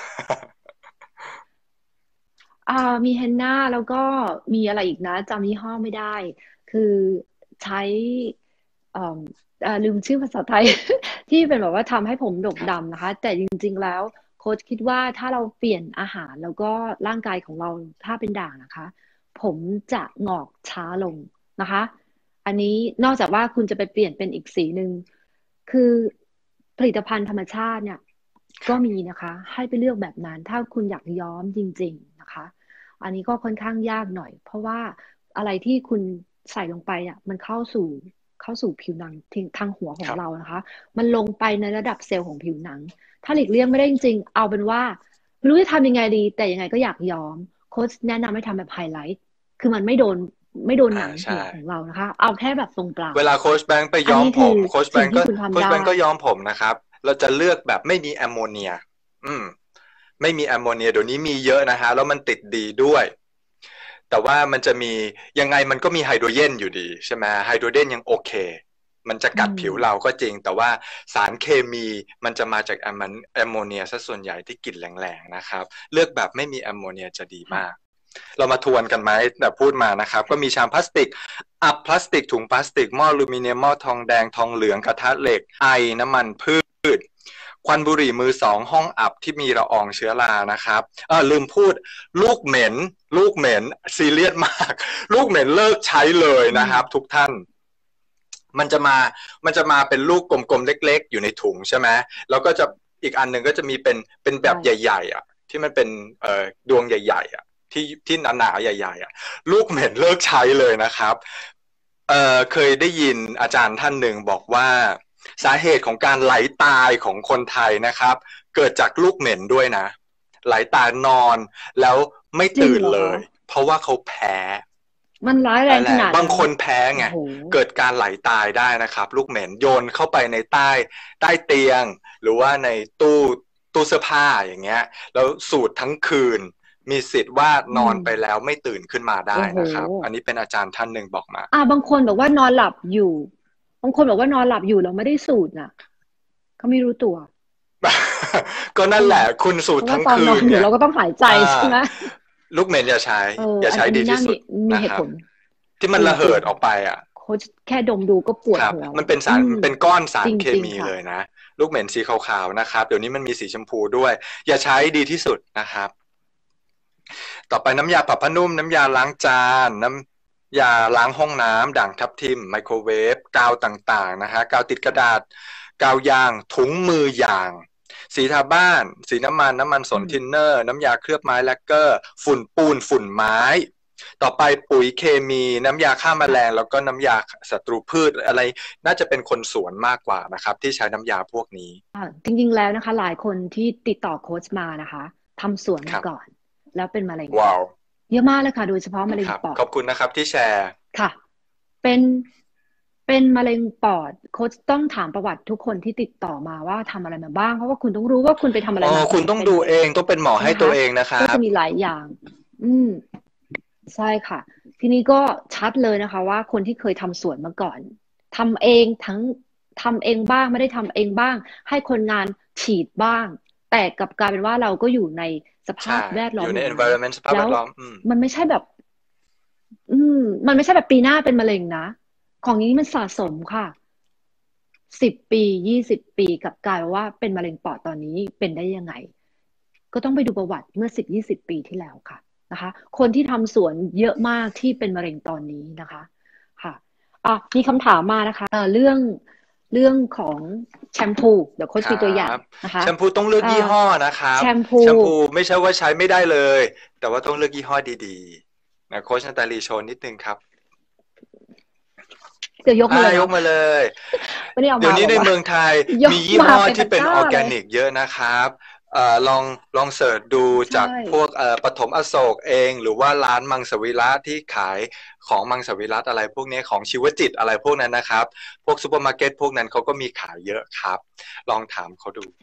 [SPEAKER 3] อ่ามีเฮนน่าแล้วก็มีอะไรอีกนะจำยี่ห้อไม่ได้คือใช้อ่าอ่าลืมชื่อภาษาไทย ที่เป็นแบบว่าทำให้ผมดกดำนะคะแต่จริงๆแล้วโค้ชคิดว่าถ้าเราเปลี่ยนอาหารแล้วก็ร่างกายของเราถ้าเป็นด่างนะคะผมจะงอกช้าลงนะคะอันนี้นอกจากว่าคุณจะไปเปลี่ยนเป็นอีกสีหนึ่งคือผลิตภัณฑ์ธรรมชาติเนี่ยก็มีนะคะให้ไปเลือกแบบนั้นถ้าคุณอยากย้อมจริงๆนะคะอันนี้ก็ค่อนข้างยากหน่อยเพราะว่าอะไรที่คุณใส่ลงไปอ่ะมันเข้าสู่เข้าสู่ผิวหนังทางหัวของเรานะคะมันลงไปในระดับเซลล์ของผิวหนังถ้าหลีกเลี่ยงไม่ได้จริงๆเอาเป็นว่าไม่รู้จะทำยังไงดีแต่ยังไงก็อยากย้อมโค้ชแนะนำให้ทำแบบไฮไลท์คือมันไม่โดนไม่โดนหนังหัวของเรานะคะเอาแค่แบบตรงกลาง
[SPEAKER 2] เวลาโค้ชแบงค์ไปย้อมผมโค้ชแบงค์ก็โค้ชแบงค์ก็ย้อมผมนะครับเราจะเลือกแบบไม่มีแอมโมเนียอืมไม่มีแอมโมเนียเดี๋ยวนี้มีเยอะนะฮะแล้วมันติดดีด้วยแต่ว่ามันจะมียังไงมันก็มีไฮโดรเจนอยู่ดีใช่ไหมไฮโดรเจนยังโอเคมันจะกัดผิวเราก็จริงแต่ว่าสารเคมีมันจะมาจากแอมโมเนียซะส่วนใหญ่ที่กลิ่นแรงๆนะครับเลือกแบบไม่มีแอมโมเนียจะดีมากเรามาทวนกันไหมแต่พูดมานะครับก็มีชามพลาสติกอับพลาสติกถุงพลาสติกหม้ออลูมิเนียมหม้อทองแดงทองเหลืองกระทะเหล็กไอน้ำมันพืชควันบุหรี่มือสองห้องอับที่มีละอองเชื้อรานะครับเออลืมพูดลูกเหม็นลูกเหม็นซีเรียสมากลูกเหม็นเลิกใช้เลยนะครับทุกท่านมันจะมามันจะมาเป็นลูกกลมๆเล็กๆอยู่ในถุงใช่ไหมแล้วก็จะอีกอันหนึ่งก็จะมีเป็นเป็นแบบใหญ่ๆอ่ะที่มันเป็นเอ่อดวงใหญ่ๆอ่ะที่ที่หนาๆใหญ่ๆอ่ะลูกเหม็นเลิกใช้เลยนะครับเอ่อเคยได้ยินอาจารย์ท่านหนึ่งบอกว่าสาเหตุของการไหลตายของคนไทยนะครับเกิดจากลูกเหม็นด้วยนะไหลตายนอนแล้วไม่ตื่นเลยเพราะว่าเขาแพ้
[SPEAKER 3] มันร้ายแรงขนาด
[SPEAKER 2] บางคนแพ้ไงเกิดการไหลตายได้นะครับลูกเหม็นโยนเข้าไปในใต้ใต้เตียงหรือว่าในตู้ตู้เสื้อผ้าอย่างเงี้ยแล้วสูดทั้งคืนมีสิทธิ์ว่านอนไปแล้วไม่ตื่นขึ้นมาได้นะครับอันนี้เป็นอาจารย์ท่านหนึ่งบอกมา
[SPEAKER 3] อ่าบางคนบอกว่านอนหลับอยู่บางคนบอกว่านอนหลับอยู่เราไม่ได้สูดน่ะเขาไม่รู้ตัว
[SPEAKER 2] ก็นั่นแหละคุณสูดทั้งคืน
[SPEAKER 3] เนี่ยเราก็ต้องหายใจใช่ไหม
[SPEAKER 2] ลูกเหม็นอย่าใช้อย่าใช้ดีที่สุดนะครับที่มันระเหิดออกไปอ่ะ
[SPEAKER 3] แค่ดมดูก็ปวดหัว
[SPEAKER 2] มันเป็นสารเป็นก้อนสารเคมีเลยนะลูกเหม็นสีขาวๆนะครับเดี๋ยวนี้มันมีสีชมพูด้วยอย่าใช้ดีที่สุดนะครับต่อไปน้ำยาปรับผ้านุ่มน้ำยาล้างจานน้ยาล้างห้องน้ำด่างทับทิมไมโครเวฟกาวต่างๆนะฮะกาวติดกระดาษกาวยางถุงมือยางสีทาบ้านสีน้ำมันน้ำมันสนทินเนอร์น้ำยาเคลือบไม้แลกเกอร์ฝุ่นปูนฝุ่นไม้ต่อไปปุ๋ยเคมีน้ำยาฆ่าแมลงแล้วก็น้ำยาศัตรูพืชอะไรน่าจะเป็นคนสวนมากกว่านะครับที่ใช้น้ำยาพวกนี้
[SPEAKER 3] จริงๆแล้วนะคะหลายคนที่ติดต่อโค้ชมานะคะทำสวนมาก่อนแล้วเป็นมะเร็ง
[SPEAKER 2] ว้าว
[SPEAKER 3] เยอะมากเลยค่ะโดยเฉพาะมะเร็งปอด
[SPEAKER 2] ขอบคุณนะครับที่แชร์
[SPEAKER 3] ค่ะเป็นเป็นมะเร็งปอดโค้ชต้องถามประวัติทุกคนที่ติดต่อมาว่าทำอะไรมาบ้างเพราะว่าคุณต้องรู้ว่าคุณไปทำอะไรมา
[SPEAKER 2] คุณต้องดูเองต้องเป็นหมอให้ตัวเองนะครับ
[SPEAKER 3] ก็จะมีหลายอย่างอืมใช่ค่ะทีนี้ก็ชัดเลยนะคะว่าคนที่เคยทำสวนมาก่อนทำเองทั้งทำเองบ้างไม่ได้ทำเองบ้างให้คนงานฉีดบ้างแต่กลับกลายเป็นว่าเราก็อยู่ในสภาพแวดล้อม
[SPEAKER 2] อยู่ใน environment สภาพแวดล้อม
[SPEAKER 3] มันไม่ใช่แบบ อืมมันไม่ใช่แบบปีหน้าเป็นมะเร็งนะของนี้มันสะสมค่ะสิบปียี่สิบปีกับกลายว่าเป็นมะเร็งปอดตอนนี้เป็นได้ยังไงก็ต้องไปดูประวัติเมื่อสิบยี่สิบปีที่แล้วค่ะนะคะคนที่ทำสวนเยอะมากที่เป็นมะเร็งตอนนี้นะคะค่ะอ่ะมีคำถามมานะคะเอ่อเรื่องเรื่องของแชมพูเดี๋ยวโค้ชมีตัวอย่างนะคะ
[SPEAKER 2] แชมพูต้องเลือกยี่ห้อนะครับ
[SPEAKER 3] แชมพู
[SPEAKER 2] แชมพูไม่ใช่ว่าใช้ไม่ได้เลยแต่ว่าต้องเลือกยี่ห้อดีๆนะโค้ชนาตาลีโชว์นิดนึงครับ
[SPEAKER 3] เดี๋ยวยกมาเลย
[SPEAKER 2] ยกมาเลยเดี๋ยวนี้ในเมืองไทยมียี่ห้อที่เป็นออร์แกนิกเยอะนะครับเอ่อลองลองเสิร์ชดูจากพวกเอ่อปฐมอโศกเองหรือว่าร้านมังสวิรัติที่ขายของมังสวิรัติอะไรพวกนี้ของชีวจิตอะไรพวกนั้นนะครับพวกซูเปอร์มาร์เก็ตพวกนั้นเขาก็มีขายเยอะครับลองถามเขาดู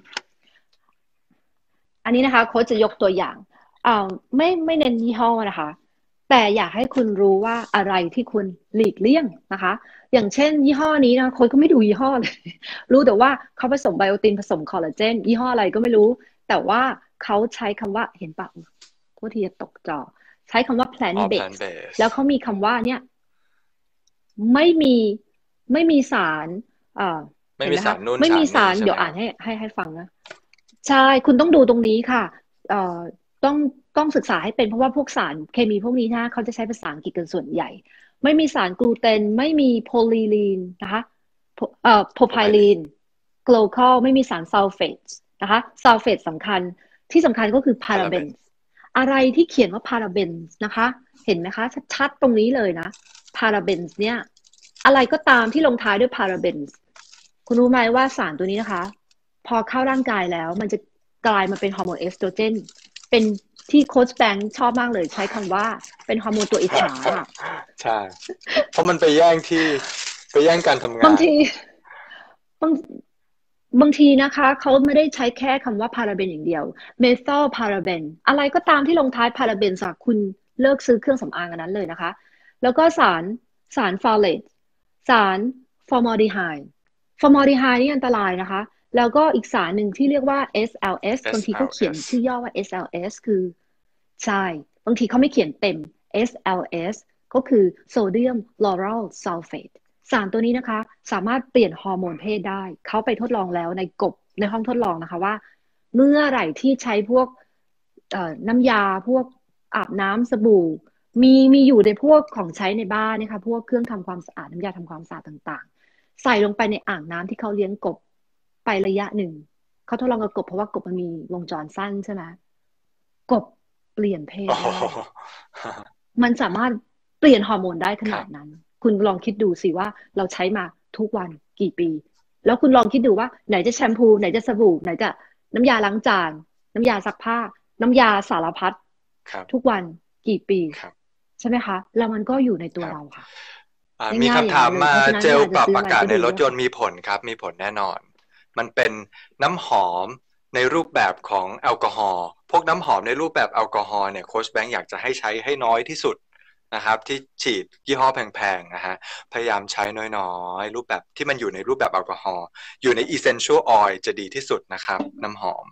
[SPEAKER 3] อันนี้นะคะโค้ชจะยกตัวอย่างอ่าไม่ไม่เน้นยี่ห้อนะคะแต่อยากให้คุณรู้ว่าอะไรที่คุณหลีกเลี่ยงนะคะอย่างเช่นยี่ห้อนี้นะโค้ชก็ไม่ดูยี่ห้อเลยรู้แต่ว่าเขาผสมไบโอตินผสมคอลลาเจนยี่ห้ออะไรก็ไม่รู้แต่ว่าเขาใช้คำว่าเห็นปะโทษทีจะตกจอใช้คำว่า plant based แล้วเขามีคำว่าเนี่ยไม่มีไม่มีสารเอ่อ
[SPEAKER 2] ไม่มีสารนู่น
[SPEAKER 3] ไม่มีสารเดี๋ยวอ่านให้ให้ให้ฟังนะใช่คุณต้องดูตรงนี้ค่ะเอ่อต้องต้องศึกษาให้เป็นเพราะว่าพวกสารเคมีพวกนี้นะเขาจะใช้ภาษาอังกฤษกันส่วนใหญ่ไม่มีสารกลูเตนไม่มีโพลีลีนนะคะเอ่อโพไพลีนกลูคอลไม่มีสารซัลเฟตนะคะซัลเฟตสำคัญที่สำคัญก็คือพาราเบนอะไรที่เขียนว่าพาราเบนนะคะเห็นไหมคะชัดๆตรงนี้เลยนะพาราเบนเนี่ยอะไรก็ตามที่ลงท้ายด้วยพาราเบนคุณรู้ไหมว่าสารตัวนี้นะคะพอเข้าร่างกายแล้วมันจะกลายมาเป็นฮอร์โมนเอสโตรเจนเป็นที่โค้ชแบงค์ชอบมากเลยใช้คำว่าเป็นฮอร์โมนตัวอิจฉา
[SPEAKER 2] ใช่เพราะมันไปแย่งที่ไปแย่งการทำงาน
[SPEAKER 3] บางทีบางบางทีนะคะเขาไม่ได้ใช้แค่คำว่าพาราเบนอย่างเดียวเมทอลพาราเบนอะไรก็ตามที่ลงท้ายพาราเบนจากคุณเลิกซื้อเครื่องสำอางอันนั้นเลยนะคะแล้วก็สารสารฟอเลตสารฟอร์มอลดีไฮด์ฟอร์มอลดีไฮด์นี่อันตรายนะคะแล้วก็อีกสารหนึ่งที่เรียกว่า เอส แอล เอส บางทีเขาเขียนชื่อย่อว่า เอส แอล เอส คือใช่บางทีเขาไม่เขียนเต็ม เอส แอล เอส ก็คือโซเดียมลอเรลซัลเฟตสารตัวนี้นะคะสามารถเปลี่ยนฮอร์โมนเพศได้เขาไปทดลองแล้วในกบในห้องทดลองนะคะว่าเมื่อไหร่ที่ใช้พวกน้ำยาพวกอาบน้ำสบู่มีมีอยู่ในพวกของใช้ในบ้านนะคะพวกเครื่องทำความสะอาดน้ำยาทำความสะอาดต่างๆใส่ลงไปในอ่างน้ำที่เขาเลี้ยงกบไประยะหนึ่งเขาทดลองกับกบเพราะว่ากบมันมีวงจรสั้นใช่ไหมกบเปลี่ยนเพศได้มันสามารถเปลี่ยนฮอร์โมนได้ขนาดนั้นคุณลองคิดดูสิว่าเราใช้มาทุกวันกี่ปีแล้วคุณลองคิดดูว่าไหนจะแชมพูไหนจะสบู่ไหนจะน้ำยาล้างจานน้ำยาซักผ้าน้ำยาสารพัดทุกวันกี่ปีใช่ไหมคะแล้วมันก็อยู่ในตัวเราค่ะ
[SPEAKER 2] มีคำถามมาเจลปรับอากาศในรถยนต์มีผลครับมีผลแน่นอนมันเป็นน้ำหอมในรูปแบบของแอลกอฮอล์พวกน้ำหอมในรูปแบบแอลกอฮอล์เนี่ยโค้ชแบงค์อยากจะให้ใช้ให้น้อยที่สุดนะครับที่ฉีดยี่ห้อแพงๆนะฮะพยายามใช้น้อยๆรูปแบบที่มันอยู่ในรูปแบบแอลกอฮอล์อยู่ใน essential oil จะดีที่สุดนะครับน้ำหอม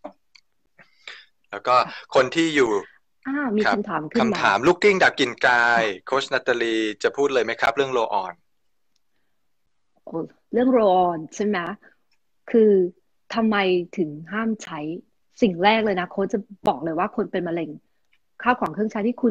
[SPEAKER 2] แล้วก็คนที่อยู่
[SPEAKER 3] มีคำถามขึ้นมา
[SPEAKER 2] คำถาม looking ดักกลิ่นกายโค้ชนาตาลีจะพูดเลยไหมครับเรื่องโรออน
[SPEAKER 3] เรื่องโรออนใช่ไหมคือทำไมถึงห้ามใช้สิ่งแรกเลยนะโค้ชจะบอกเลยว่าคนเป็นมะเร็งข้าวของเครื่องใช้ที่คุณ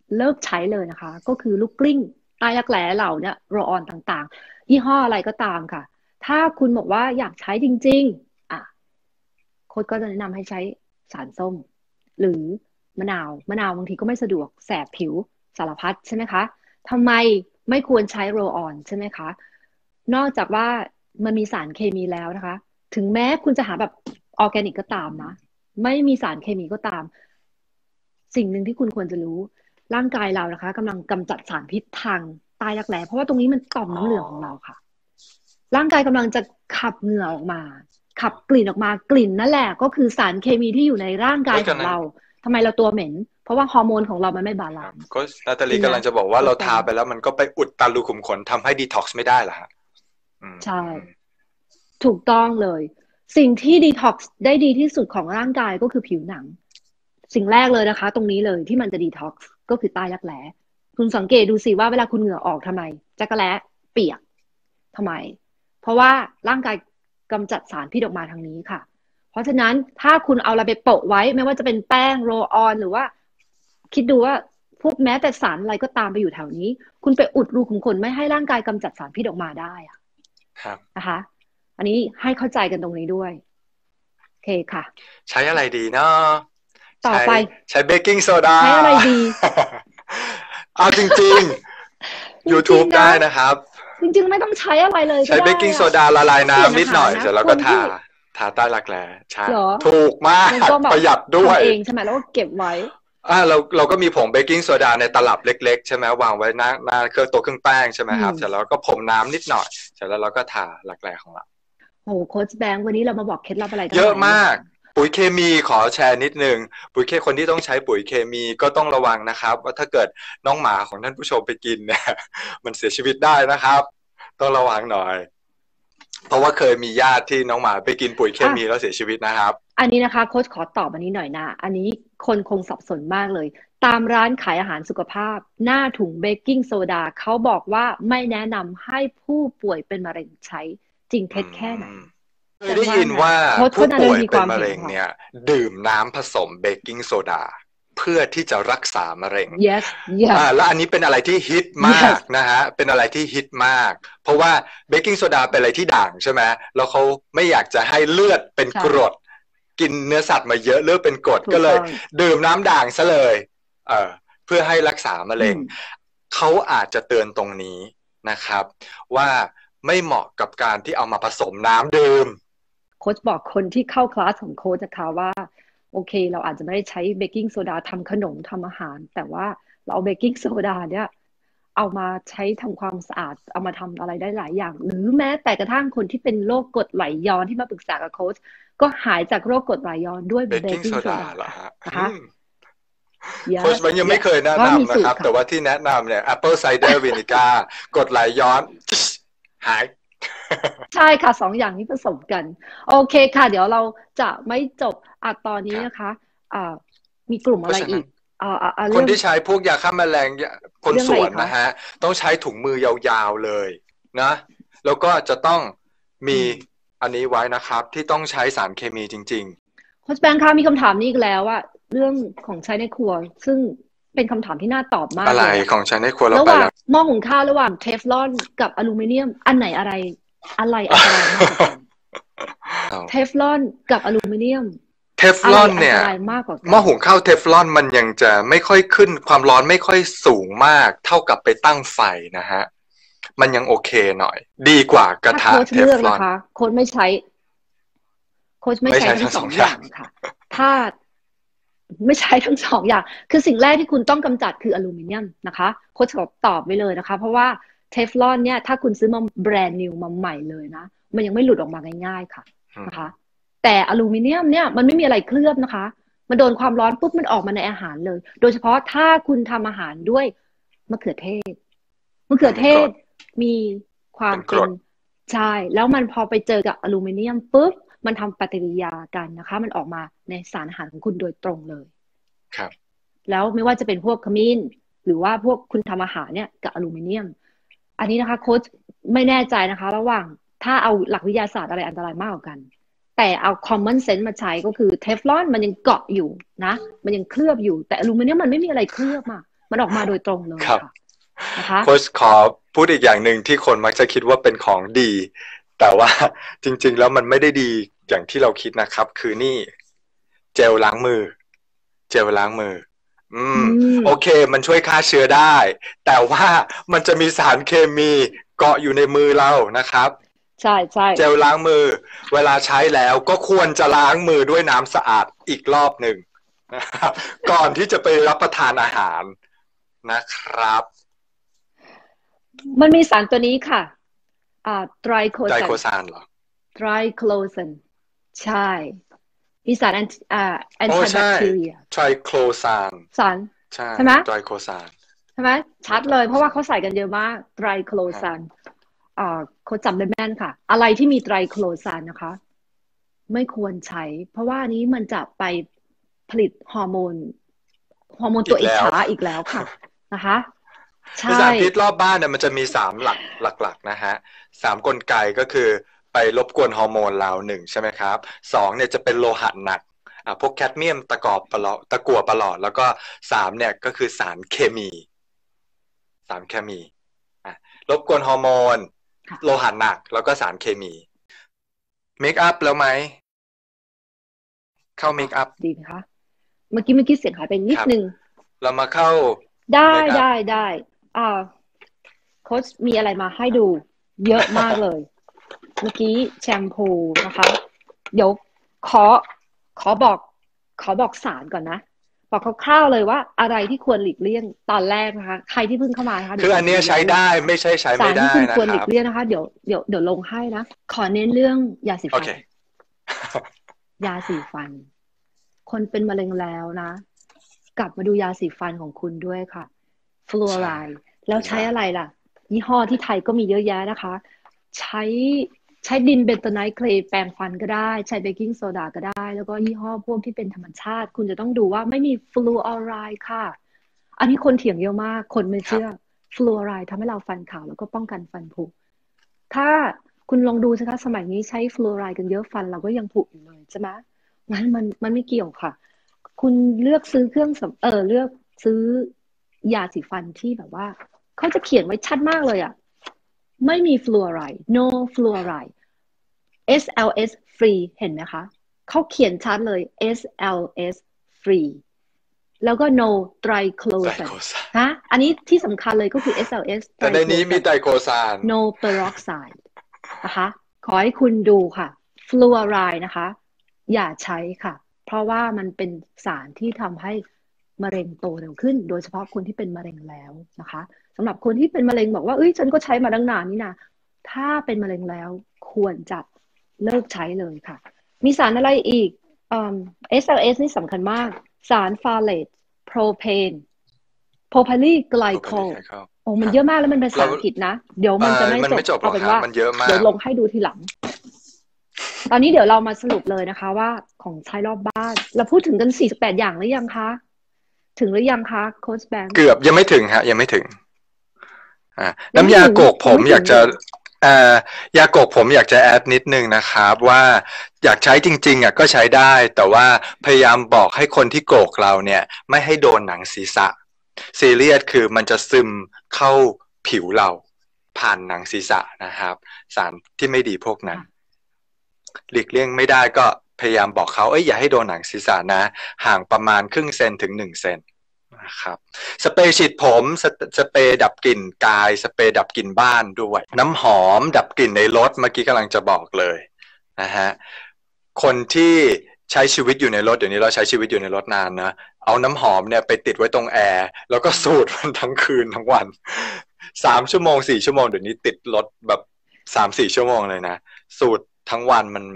[SPEAKER 3] เลิกใช้เลยนะคะ ก็คือลูกกลิ้งใต้รักแร้เราเนี่ยโรลออนต่างๆยี่ห้ออะไรก็ตามค่ะ ถ้าคุณบอกว่าอยากใช้จริงๆอ่ะโค้ชก็จะแนะนำให้ใช้สารส้ม หรือมะนาวมะนาวบางทีก็ไม่สะดวกแสบผิวสารพัดใช่ไหมคะทำไมไม่ควรใช้โรลออนใช่ไหมคะนอกจากว่ามันมีสารเคมีแล้วนะคะ ถึงแม้คุณจะหาแบบออร์แกนิกก็ตามนะไม่มีสารเคมีก็ตาม สิ่งหนึ่งที่คุณควรจะรู้ร่างกายเรานะคะกำลังกำจัดสารพิษทางใต้รักแร้เพราะว่าตรงนี้มันต่อมน้ำเหลืองของเราค่ะ ร่างกายกำลังจะขับเหงื่อออกมา ขับกลิ่นออกมากลิ่นนั่นแหละก็คือสารเคมีที่อยู่ในร่างกายของเราทำไมเราตัวเหม็นเพราะว่าฮอร์โมนของเรามันไม่บาลานซ์
[SPEAKER 2] ก็นาตาลีกำลังจะบอกว่าเราทาไปแล้วมันก็ไปอุดตันรูขุมขนทำให้ดีท็อกซ์ไม่ได้เหรอฮะ
[SPEAKER 3] ใช่ถูกต้องเลยสิ่งที่ดีท็อกซ์ได้ดีที่สุดของร่างกายก็คือผิวหนังสิ่งแรกเลยนะคะ ตรงนี้เลยที่มันจะดีท็อกซ์ก็คือใต้รักแร้คุณสังเกตดูสิว่าเวลาคุณเหงื่อออกทำไมจักระแร้เปียกทำไมเพราะว่าร่างกายกำจัดสารพิษออกมาทางนี้ค่ะเพราะฉะนั้นถ้าคุณเอาอะไรไปโปะไว้ไม่ว่าจะเป็นแป้งโรลออนหรือว่าคิดดูว่าพวกแม้แต่สารอะไรก็ตามไปอยู่แถวนี้คุณไปอุดรูขุมขนไม่ให้ร่างกายกำจัดสารพิษออกมาได้อะ
[SPEAKER 2] ครับ
[SPEAKER 3] นะคะอันนี้ให้เข้าใจกันตรงนี้ด้วยโอเคค่ะ
[SPEAKER 2] ใช้อะไรดีเนาะ
[SPEAKER 3] ต่อไป
[SPEAKER 2] ใช้เบกกิ้งโซดา
[SPEAKER 3] ใช้อะไรดี
[SPEAKER 2] เอาจริงๆ YouTube ได้นะครับ
[SPEAKER 3] จริงๆไม่ต้องใช้อะไรเลย
[SPEAKER 2] ใช้เบกกิ้งโซดาละลายน้ำนิดหน่อยเสร็จแล้วก็ทาทาใต้รักแร้ใช่ถูกมากประหยัดด้วย
[SPEAKER 3] เองใช่ไหมแล้วก็เก็บไว้
[SPEAKER 2] อ่าเราเราก็มีผงเบกกิ้งโซดาในตลับเล็กๆใช่ไหมวางไว้หน้าหน้าเครื่องตัวเครื่องแป้งใช่ไหมครับเสร็จแล้วก็พรมน้ำนิดหน่อยเสร็จแล้วเราก็ทารักแร้ของเรา
[SPEAKER 3] โอ้โค้ชแบงค์วันนี้เรามาบอกเคล็ดลับอะไรกัน
[SPEAKER 2] เยอะมากปุ๋ยเคมีขอแชร์นิดนึงปุ๋ยเคคนที่ต้องใช้ปุ๋ยเคมีก็ต้องระวังนะครับว่าถ้าเกิดน้องหมาของท่านผู้ชมไปกินเนี่ยมันเสียชีวิตได้นะครับต้องระวังหน่อยเพราะว่าเคยมีญาติที่น้องหมาไปกินปุ๋ยเคมีแล้วเสียชีวิตนะครับ
[SPEAKER 3] อันนี้นะคะโค้ชขอตอบอันนี้หน่อยนะอันนี้คนคงสับสนมากเลยตามร้านขายอาหารสุขภาพหน้าถุงเบกกิ้งโซดาเขาบอกว่าไม่แนะนำให้ผู้ป่วยเป็นมะเร็งใช้จริงเท็จแค่ไหน
[SPEAKER 2] เคยได้ยินว่าผู้ป่วยเป็นมะเร็งเนี่ยดื่มน้ำผสมเบกกิ้งโซดาเพื่อที่จะรักษามะเร็ง
[SPEAKER 3] yes yes
[SPEAKER 2] อ่าแล้วอันนี้เป็นอะไรที่ฮิตมาก yes. นะฮะเป็นอะไรที่ฮิตมากเพราะว่าเบกกิ้งโซดาเป็นอะไรที่ด่างใช่ไหมแล้วเขาไม่อยากจะให้เลือดเป็นกรดกินเนื้อสัตว์มาเยอะเลือดเป็นกรดก็เลยดื่มน้ำด่างซะเลยเอ่อเพื่อให้รักษามะเร็งเขาอาจจะเตือนตรงนี้นะครับว่าไม่เหมาะกับการที่เอามาผสมน้ำดื่ม
[SPEAKER 3] โค้ชบอกคนที่เข้าคลาสของโค้ชนะคะว่าโอเคเราอาจจะไม่ได้ใช้เบกกิ้งโซดาทำขนมทำอาหารแต่ว่าเราเอาเบกกิ้งโซดาเนี่ยเอามาใช้ทำความสะอาดเอามาทำอะไรได้หลายอย่างหรือแม้แต่กระทั่งคนที่เป็นโรคกรดไหลย้อนที่มาปรึกษากับโค้ชก็หายจากโรคกรดไหลย้อนด้วยเบกกิ้งโซดา
[SPEAKER 2] เหรอฮะโค้ชมันยังไม่เคยแนะนำนะครับแต่ว่าที่แนะนำเนี่ย Apple Cider Vinegar กรดไหลย้อนหาย
[SPEAKER 3] ใช่ค่ะสองอย่างนี้ผสมกันโอเคค่ะเดี๋ยวเราจะไม่จบอ่ะตอนนี้นะคะอ่ามีกลุ่มอะไรอีกอ่าอ่า
[SPEAKER 2] คนที่ใช้พวกยาฆ่าแมลงคนสวนนะฮะต้องใช้ถุงมือยาวๆเลยนะแล้วก็จะต้องมีอันนี้ไว้นะครับที่ต้องใช้สารเคมีจริง
[SPEAKER 3] ๆโค้ชแบงค์คะมีคำถามนี้อีกแล้วว่าเรื่องของใช้ในครัวซึ่งเป็นคำถามที่น่าตอบมาก
[SPEAKER 2] อะไรของใช้ในครัวเรา
[SPEAKER 3] ไปแล้วหม้อหุงข้าวระหว่างเทฟลอนกับอลูมิเนียมอันไหนอะไรอะไรอันตรายมากกว่ากันเทฟลอนกับอลูมิเนียม
[SPEAKER 2] เทฟลอนเนี่ยหม้อหุงข้าวเทฟลอนมันยังจะไม่ค่อยขึ้นความร้อนไม่ค่อยสูงมากเท่ากับไปตั้งไฟนะฮะมันยังโอเคหน่อยดีกว่ากระทะเทฟลอน
[SPEAKER 3] โค้ชไม่ใช้โค้ชไม่ใช้ทั้งสองอย่างค่ะถ้าไม่ใช้ทั้งสองอย่างคือสิ่งแรกที่คุณต้องกำจัดคืออลูมิเนียมนะคะโค้ชขอตอบไว้เลยนะคะเพราะว่าเทฟลอนเนี่ยถ้าคุณซื้อมาแบรนด์นิวมาใหม่เลยนะมันยังไม่หลุดออกมาง่ายๆค่ะนะคะแต่อลูมิเนียมเนี่ยมันไม่มีอะไรเคลือบนะคะมันโดนความร้อนปุ๊บมันออกมาในอาหารเลยโดยเฉพาะถ้าคุณทำอาหารด้วยมะเขือเทศมะเขือเทศมีความเป็นใช่แล้วมันพอไปเจอกับอลูมิเนียมปุ๊บมันทำปฏิกิริยากันนะคะมันออกมาในสารอาหารของคุณโดยตรงเลย
[SPEAKER 2] ครับ
[SPEAKER 3] แล้วไม่ว่าจะเป็นพวกขมิ้นหรือว่าพวกคุณทำอาหารเนี่ยกับอลูมิเนียมอันนี้นะคะโค้ชไม่แน่ใจนะคะระหว่างถ้าเอาหลักวิทยาศาสตร์อะไรอันตรายมากกว่ากันแต่เอา common sense มาใช้ก็คือเทฟลอนมันยังเกาะอยู่นะมันยังเคลือบอยู่แต่อลูมิเนียมมันไม่มีอะไรเคลือบมามันออกมาโดยตรงเลย
[SPEAKER 2] ครับ
[SPEAKER 3] ค่ะนะคะ
[SPEAKER 2] โค้ชขอพูดอีกอย่างหนึ่งที่คนมักจะคิดว่าเป็นของดี แต่ว่าจริงๆแล้วมันไม่ได้ดีอย่างที่เราคิดนะครับ คือนี่เจลล้างมือเจลล้างมืออืม
[SPEAKER 3] อืม
[SPEAKER 2] โอเคมันช่วยฆ่าเชื้อได้ แต่ว่ามันจะมีสารเคมีเกาะอยู่ในมือเรานะครับ
[SPEAKER 3] ใช่ใช่
[SPEAKER 2] เจลล้างมือเวลาใช้แล้วก็ควรจะล้างมือด้วยน้ำสะอาดอีกรอบหนึ่งนะครับก่อนที่จะไปรับประทานอาหารนะครับ
[SPEAKER 3] มันมีสารตัวนี้ค่ะอ่าไตรโค
[SPEAKER 2] ได
[SPEAKER 3] ซัน
[SPEAKER 2] โคซานเหรอ
[SPEAKER 3] ไตรโคซันใช่มีสารแอนอ่าแอน
[SPEAKER 2] โอ้
[SPEAKER 3] ตี้แบ
[SPEAKER 2] ใช่
[SPEAKER 3] คทีเรีย
[SPEAKER 2] ไทรโคลซาน
[SPEAKER 3] สาร
[SPEAKER 2] ใช่
[SPEAKER 3] ใช่ไหม
[SPEAKER 2] ไตรโคซาน
[SPEAKER 3] ใช่ไหมชัดเลยเพราะว่าเขาใส่กันเยอะมากไตรโคซานอ่าเขาจำได้แม่นค่ะ อะไรที่มีไตรโคซานนะคะ ไม่ควรใช้ เพราะว่านี้มันจะไปผลิตฮอร์โมนฮอร์โมนตัวอิจฉาอีกแล้วค่ะนะคะใช่
[SPEAKER 2] สารพิษรอบบ้านเนี่ยมันจะมีสามหลักหลักๆนะฮะสามกลไกก็คือไปรบกวนฮอร์โมนเราหนึ่งใช่ไหมครับสองเนี่ยจะเป็นโลหะหนักอ่าพวกแคดเมียมตะกอบปลอดตะกั่วปลอดแล้วก็สามเนี่ยก็คือสารเคมีสารเคมีอ่ะรบกวนฮอร์โมนโลหะหนักแล้วก็สารเคมีเมคอัพแล้วไหมเข้าเมคอัพ
[SPEAKER 3] ดีไหมคะเมื่อกี้เมื่อกี้เสียงหายไปนิดนึง
[SPEAKER 2] เรามาเข้า
[SPEAKER 3] ได้ได้ได้อ่าโค้ชมีอะไรมาให้ดูเยอะมากเลย เมื่อกี้แชมพูนะคะเดี๋ยวขอขอบอกขอบอกสารก่อนนะบอกคร่าวๆเลยว่าอะไรที่ควรหลีกเลี่ยงตอนแรกนะคะใครที่เพิ่งเข้ามานะคะ
[SPEAKER 2] คืออันนี้ใช้ได้ไม่ใช่ใช้ไม่ได้
[SPEAKER 3] สารที่คุณควรหลี
[SPEAKER 2] นะค
[SPEAKER 3] กเลี่ยงนะคะเดี๋ยวเดี๋ยวเดี๋ยวลงให้นะขอเน้นเรื่องยาสีฟัน
[SPEAKER 2] okay.
[SPEAKER 3] ยาสีฟันคนเป็นมะเร็งแล้วนะกลับมาดูยาสีฟันของคุณด้วยค่ะฟลูออไรด์แล้วใช้อะไรล่ะยี่ห้อที่ไทยก็มีเยอะแยะนะคะใช้ใช้ดินเบนโตไนท์เคลย์แปรงฟันก็ได้ใช้เบกกิ้งโซดาก็ได้แล้วก็ยี่ห้อพวกที่เป็นธรรมชาติคุณจะต้องดูว่าไม่มีฟลูออไรด์ค่ะอันนี้คนเถียงเยอะมากคนไม่เชื่อฟลูออไรด์ทำให้เราฟันขาวแล้วก็ป้องกันฟันผุถ้าคุณลองดูสิคะสมัยนี้ใช้ฟลูออไรด์กันเยอะฟันเราก็ยังผุอยู่เลยใช่ไหมงั้นมันมันไม่เกี่ยวค่ะคุณเลือกซื้อเครื่องสำเออเลือกซื้อยาสีฟันที่แบบว่าเขาจะเขียนไว้ชัดมากเลยอ่ะไม่มีฟลูออไรด์ no ฟลูออไรด์ เอส แอล เอส free เห็นไหมคะเขาเขียนชัดเลย เอส แอล เอส free แล้วก็ no ไตรโคซันฮะอันนี้ที่สำคัญเลยก็คือ เอส แอล เอส
[SPEAKER 2] แต่ในนี้มีไตรโคซาน
[SPEAKER 3] no peroxide นะคะขอให้คุณดูค่ะฟลูออไรด์นะคะอย่าใช้ค่ะเพราะว่ามันเป็นสารที่ทำให้มะเร็งโตเร็วขึ้นโดยเฉพาะคนที่เป็นมะเร็งแล้วนะคะสำหรับคนที่เป็นมะเร็งบอกว่าเอ้ยฉันก็ใช้มาตั้งนานนี่นะถ้าเป็นมะเร็งแล้วควรจะเลิกใช้เลยค่ะมีสารอะไรอีกเอ่อ เอส แอล เอส นี่สำคัญมากสารฟาเลตโพรเพนโพรไพลีไกลโคลโอ้มันเยอะมากแล้วมันเป็นภาษาอังกฤษนะเดี๋ยวมันจะไม่จบเอาเป็นว่าเดี๋ยวลงให้ดูทีหลังตอนนี้เดี๋ยวเรามาสรุปเลยนะคะว่าของใช้รอบบ้านเราพูดถึงกันสี่สิบแปดอย่างหรือยังคะถึงหรือยังคะโค้ชแบงค์
[SPEAKER 2] เกือบยังไม่ถึงฮะยังไม่ถึงอ่าน้ำยาโกกผมอยากจะอ่ายาโกกผมอยากจะแอดนิดนึงนะครับว่าอยากใช้จริงๆอ่ะก็ใช้ได้แต่ว่าพยายามบอกให้คนที่โกกเราเนี่ยไม่ให้โดนหนังศีรษะซีเรียสคือมันจะซึมเข้าผิวเราผ่านหนังศีรษะนะครับสารที่ไม่ดีพวกนั้นหลีกเลี่ยงไม่ได้ก็พยายามบอกเขาเอ้ยอย่าให้โดนหนังศีรษะนะห่างประมาณครึ่งเซนถึงหนึ่งเซนนะครับสเปรย์ฉีดผมสเปรย์ดับกลิ่นกายสเปรย์ดับกลิ่นบ้านด้วยน้ำหอมดับกลิ่นในรถเมื่อกี้กำลังจะบอกเลยนะฮะคนที่ใช้ชีวิตอยู่ในรถเดี๋ยวนี้เราใช้ชีวิตอยู่ในรถนานนะเอาน้ำหอมเนี่ยไปติดไว้ตรงแอร์แล้วก็สูดมันทั้งคืนทั้งวันสามชั่วโมงสี่ชั่วโมงเดี๋ยวนี้ติดรถแบบสามสี่ชั่วโมงเลยนะสูดทั้งวันมัน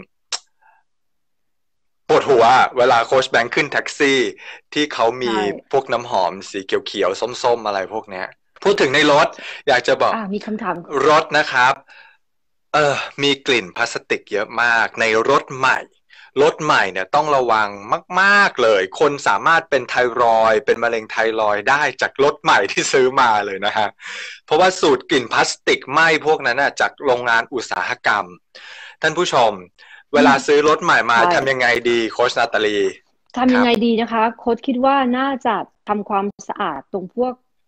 [SPEAKER 2] ปวดหัวเวลาโค้ชแบงค์ขึ้นแท็กซี่ที่เขามีพวกน้ำหอมสีเขียวๆส้มๆอะไรพวกเนี้ยพูดถึงในรถอยากจะบอก
[SPEAKER 3] มีคำถาม
[SPEAKER 2] รถนะครับเออมีกลิ่นพลาสติกเยอะมากในรถใหม่รถใหม่เนี่ยต้องระวังมากๆเลยคนสามารถเป็นไทรอยด์เป็นมะเร็งไทรอยด์ได้จากรถใหม่ที่ซื้อมาเลยนะฮะเพราะว่าสูตรกลิ่นพลาสติกไหม้พวกนั้นน่ะจากโรงงานอุตสาหกรรมท่านผู้ชมเวลาซื้อรถใหม่มาทำยังไงดีโค้ชนาตาลี
[SPEAKER 3] ทำยังไงดีนะคะโค้ชคิดว่าน่าจะทำความสะอาดตรงพวก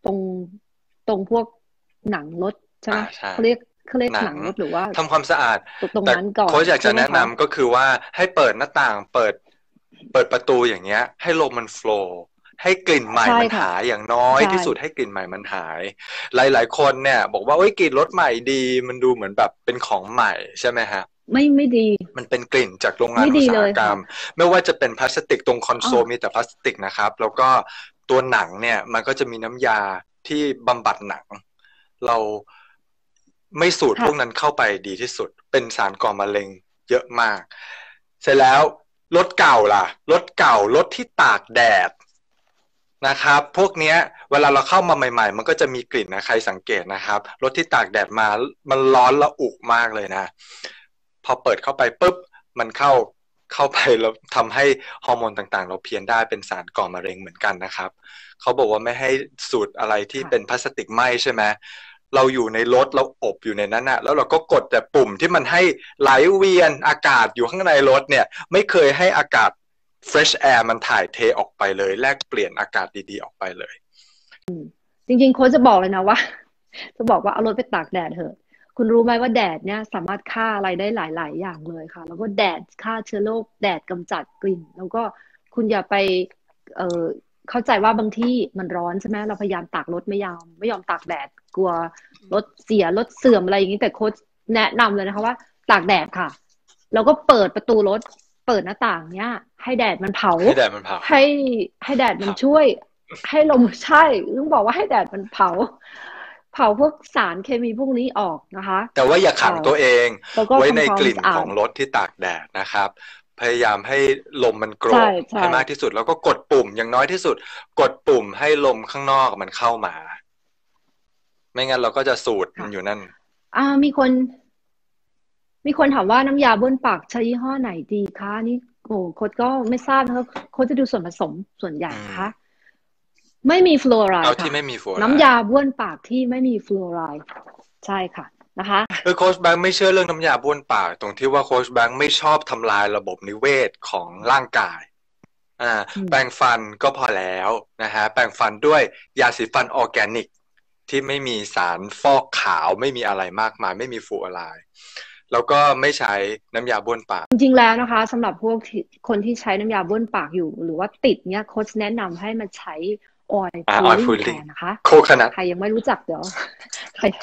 [SPEAKER 3] ตรงตรงพวกหนังรถใช่ไหมเขาเรียกเขาเรียกหนังรถหรือว่า
[SPEAKER 2] ทำความสะอาด
[SPEAKER 3] ตรงนั้นก่อน
[SPEAKER 2] โค้ชอยากจะแนะนำก็คือว่าให้เปิดหน้าต่างเปิดเปิดประตูอย่างเงี้ยให้ลมมันโฟลว์ให้กลิ่นใหม่มันหายอย่างน้อยที่สุดให้กลิ่นใหม่มันหายหลายๆคนเนี่ยบอกว่าโอ้ยกลิ่นรถใหม่ดีมันดูเหมือนแบบเป็นของใหม่ใช่ไหมฮะ
[SPEAKER 3] ไม่ไม่ดี
[SPEAKER 2] มันเป็นกลิ่นจากโรงงานอุตสาหกรรมไม่ว่าจะเป็นพลาสติกตรงคอนโซลมีแต่พลาสติกนะครับแล้วก็ตัวหนังเนี่ยมันก็จะมีน้ำยาที่บำบัดหนังเราไม่สูดพวกนั้นเข้าไปดีที่สุดเป็นสารก่อมะเร็งเยอะมากเสร็จแล้วรถเก่าล่ะรถเก่ารถที่ตากแดดนะครับพวกเนี้ยเวลาเราเข้ามาใหม่ๆมันก็จะมีกลิ่นนะใครสังเกตนะครับรถที่ตากแดดมามันร้อนละอุมากเลยนะพอเปิดเข้าไปปุ๊บมันเข้าเข้าไปแล้วทำให้ฮอร์โมนต่างๆเราเพี้ยนได้เป็นสารก่อมะเร็งเหมือนกันนะครับเขาบอกว่าไม่ให้สูดอะไรที่เป็นพลาสติกไหม้ใช่ไหมเราอยู่ในรถเราอบอยู่ในนั้นนะแล้วเราก็กดแต่ปุ่มที่มันให้ไหลเวียนอากาศอยู่ข้างในรถเนี่ยไม่เคยให้อากาศ fresh air มันถ่ายเทออกไปเลยแลกเปลี่ยนอากาศดีๆออกไปเลย
[SPEAKER 3] จริงๆโค้ชจะบอกเลยนะว่าจะบอกว่าเอารถไปตากแดดเถอะคุณรู้ไหมว่าแดดเนี่ยสามารถฆ่าอะไรได้หลายๆอย่างเลยค่ะแล้วก็แดดฆ่าเชื้อโรคแดดกำจัดกลิ่นแล้วก็คุณอย่าไปเอ่อเข้าใจว่าบางที่มันร้อนใช่ไหมเราพยายามตากรถไม่ยอมไม่ยอมตากแดดกลัวรถเสียรถเสื่อมอะไรอย่างนี้แต่โค้ชแนะนำเลยนะคะว่าตากแดดค่ะแล้วก็เปิดประตูรถเปิดหน้าต่างเนี้ยให้แดดมันเผา
[SPEAKER 2] ให้แดดมันเผา
[SPEAKER 3] ให้ให้แดดมันช่วยให้ลมใช่ต้องบอกว่าให้แดดมันเผาเผาพวกสารเคมีพวกนี้ออกนะคะ
[SPEAKER 2] แต่ว่าอย่าขังตัวเองไว้ในกลิ่นของรถที่ตากแดดนะครับพยายามให้ลมมันโกรกให้มากที่สุดแล้วก็กดปุ่มอย่างน้อยที่สุดกดปุ่มให้ลมข้างนอกมันเข้ามาไม่งั้นเราก็จะสูดมันอยู่นั่น
[SPEAKER 3] อ่ามีคนมีคนถามว่าน้ำยาบ้วนปากใช้ยี่ห้อไหนดีคะนี่โอ้โค้ชก็ไม่ทราบนะครับโค้ชจะดูส่วนผสมส่วนใหญ่นะคะไม่มีฟลูออไรด์ค่ะน้ำยาบ้วนปากที่ไม่มีฟลูออไรด์ใช่ค่ะนะคะ
[SPEAKER 2] คือโค้ชแบงค์ไม่เชื่อเรื่องน้ำยาบ้วนปากตรงที่ว่าโค้ชแบงค์ไม่ชอบทำลายระบบนิเวศของร่างกายอ่าแปรงฟันก็พอแล้วนะฮะแปรงฟันด้วยยาสีฟันออร์แกนิกที่ไม่มีสารฟอกขาวไม่มีอะไรมากมายไม่มีฟลูออไรด์แล้วก็ไม่ใช้น้ำยาบ้วนปาก
[SPEAKER 3] จริงๆแล้วนะคะสำหรับพวกคนที่ใช้น้ำยาบ้วนปากอยู่หรือว่าติดเนี้ยโค้ชแนะนำให้มาใช้ออยล์คูลิ่งแทนนะคะ
[SPEAKER 2] โคคนัท
[SPEAKER 3] ใครยังไม่รู้จักเดี๋ยวใคร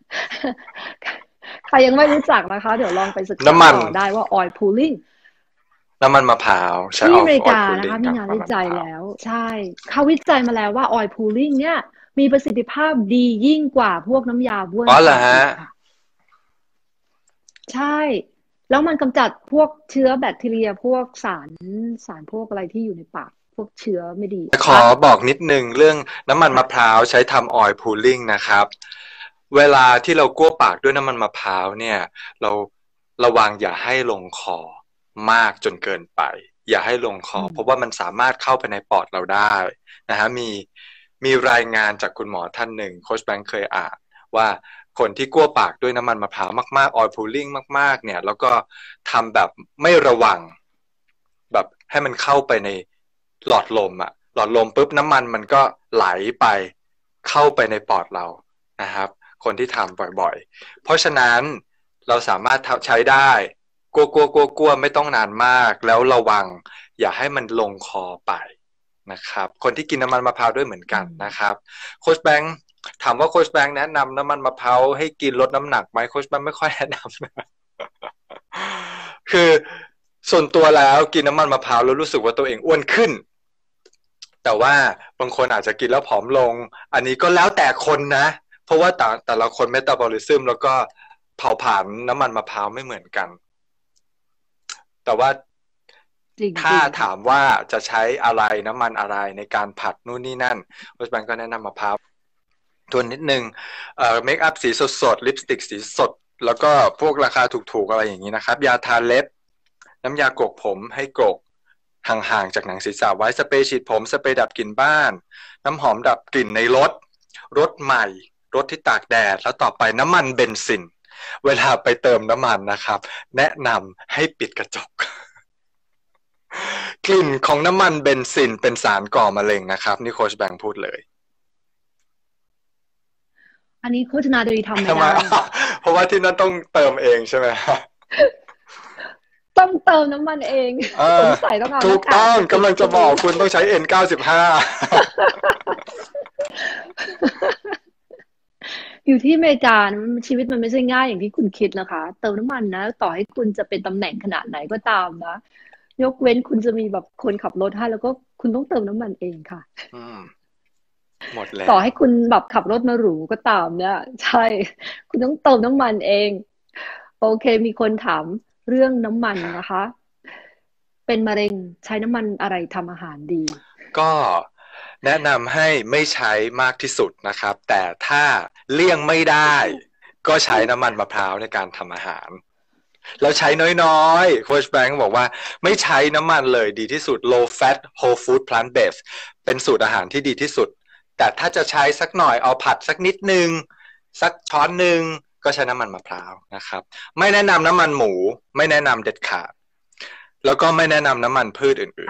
[SPEAKER 3] ใครยังไม่รู้จักนะคะเดี๋ยวลองไปศึกษาต่อได้ว่าออยล์คูลิ่ง
[SPEAKER 2] น้ำมันมะพร้าว
[SPEAKER 3] ใช้ที่อเมริกานะคะมีงานวิจัยแล้วใช่เขาวิจัยมาแล้วว่าออยล์คูลิ่งเนี่ยมีประสิทธิภาพดียิ่งกว่าพวกน้ำยาบ้วนปาก
[SPEAKER 2] อ๋อเหรอฮะ
[SPEAKER 3] ใช่แล้วมันกำจัดพวกเชื้อแบคทีเรียพวกสารสารพวกอะไรที่อยู่ในปากพวกเชื้อไม่ดี
[SPEAKER 2] ขอบอกนิดนึงเรื่องน้ำมันมะพร้าวใช้ทำออยล์พูลลิ่งนะครับเวลาที่เรากั้วปากด้วยน้ำมันมะพร้าวเนี่ยเราระวังอย่าให้ลงคอมากจนเกินไปอย่าให้ลงคอเพราะว่ามันสามารถเข้าไปในปอดเราได้นะฮะมีมีรายงานจากคุณหมอท่านหนึ่งโค้ชแบงค์เคยอ่านว่าคนที่กั้วปากด้วยน้ำมันมะพร้าวมากๆออยล์พูลลิ่งมากๆเนี่ยแล้วก็ทำแบบไม่ระวังแบบให้มันเข้าไปในหลอดลมอะหลอดลมปุ๊บน้ำมันมันก็ไหลไปเข้าไปในปอดเรานะครับคนที่ทำบ่อยๆเพราะฉะนั้นเราสามารถใช้ได้กลัวกลัวกลัวกลัวไม่ต้องนานมากแล้วระวังอย่าให้มันลงคอไปนะครับคนที่กินน้ำมันมะพร้าวด้วยเหมือนกันนะครับโค้ชแบงค์ถามว่าโค้ชแบงค์แนะนำน้ำมันมะพร้าวให้กินลดน้ำหนักไหมโค้ชแบงค์ไม่ค่อยแนะนำนะคือส่วนตัวแล้วกินน้ำมันมะพร้าวแล้วรู้สึกว่าตัวเองอ้วนขึ้นแต่ว่าบางคนอาจจะกินแล้วผอมลงอันนี้ก็แล้วแต่คนนะเพราะว่าแต่แต่ละคนเมตาบอลิซึมแล้วก็เผาผลาญน้ำมันมะพร้าวไม่เหมือนกันแต่ว่าถ้าถามว่าจะใช้อะไรน้ำมันอะไรในการผัดนู่นนี่นั่นโค้ชแบงค์ก็แนะนำมะพร้าวทวนนิดนึงเอ่อเมคอัพสีสดๆลิปสติกสีสดแล้วก็พวกราคาถูกๆอะไรอย่างนี้นะครับยาทาเล็บน้ำยากรกผมให้กรกห่างๆจากหนังศีรษะไว้สเปรย์ฉีดผมสเปรย์ดับกลิ่นบ้านน้ำหอมดับกลิ่นในรถรถใหม่รถที่ตากแดดแล้วต่อไปน้ำมันเบนซินเวลาไปเติมน้ำมันนะครับแนะนำให้ปิดกระจกกลิ่นของน้ำมันเบนซินเป็นสารก่อมะเร็งนะครับนี่โค้ชแบงค์พูดเลย
[SPEAKER 3] อันนี้โฆษณาโดยทำไม่
[SPEAKER 2] ทำไม
[SPEAKER 3] ได้
[SPEAKER 2] เพราะว่าที่นั่นต้องเติมเองใช่ไหม
[SPEAKER 3] ต้องเติมน้ำมันเอง
[SPEAKER 2] เอ
[SPEAKER 3] ส
[SPEAKER 2] อง
[SPEAKER 3] สัยต้องเอา
[SPEAKER 2] ถูกต้อง
[SPEAKER 3] หน้ากาก
[SPEAKER 2] กำลังจะบอกคุณต้องใช้ เอ็น เก้าสิบห้า
[SPEAKER 3] อยู่ที่อเมริกาชีวิตมันไม่ใช่ง่ายอย่างที่คุณคิดนะคะ เติมน้ำมันนะ ต่อให้คุณจะเป็นตำแหน่งขนาดไหนก็ตามนะ ยกเว้นคุณจะมีแบบคนขับรถให้แล้วก็คุณต้องเติมน้ำมันเองค่ะ
[SPEAKER 2] อืมหมดแล้ว
[SPEAKER 3] ต่อให้คุณแบบขับรถมาหรูก็ตามเนี่ยใช่ คุณต้องเติมน้ำมันเอง โอเค มีคนถามเรื่องน้ำมันนะคะ เป็นมะเร็งใช้น้ำมันอะไรทำอาหารดี
[SPEAKER 2] ก็แนะนำให้ไม่ใช้มากที่สุดนะครับ แต่ถ้าเลี่ยงไม่ได้ ก็ใช้น้ำมันมะพร้าวในการทำอาหารแล้วใช้น้อยๆโค้ชแบงค์บอกว่าไม่ใช้น้ำมันเลยดีที่สุด low fat whole food plant based เป็นสูตรอาหารที่ดีที่สุดแต่ถ้าจะใช้สักหน่อยเอาผัดสักนิดนึงสักช้อนหนึ่งก็ใช้น้ำมันมะพร้าวนะครับไม่แนะนำน้ำมันหมูไม่แนะนำเด็ดขาดแล้วก็ไม่แนะนำน้ำมันพืชอื่น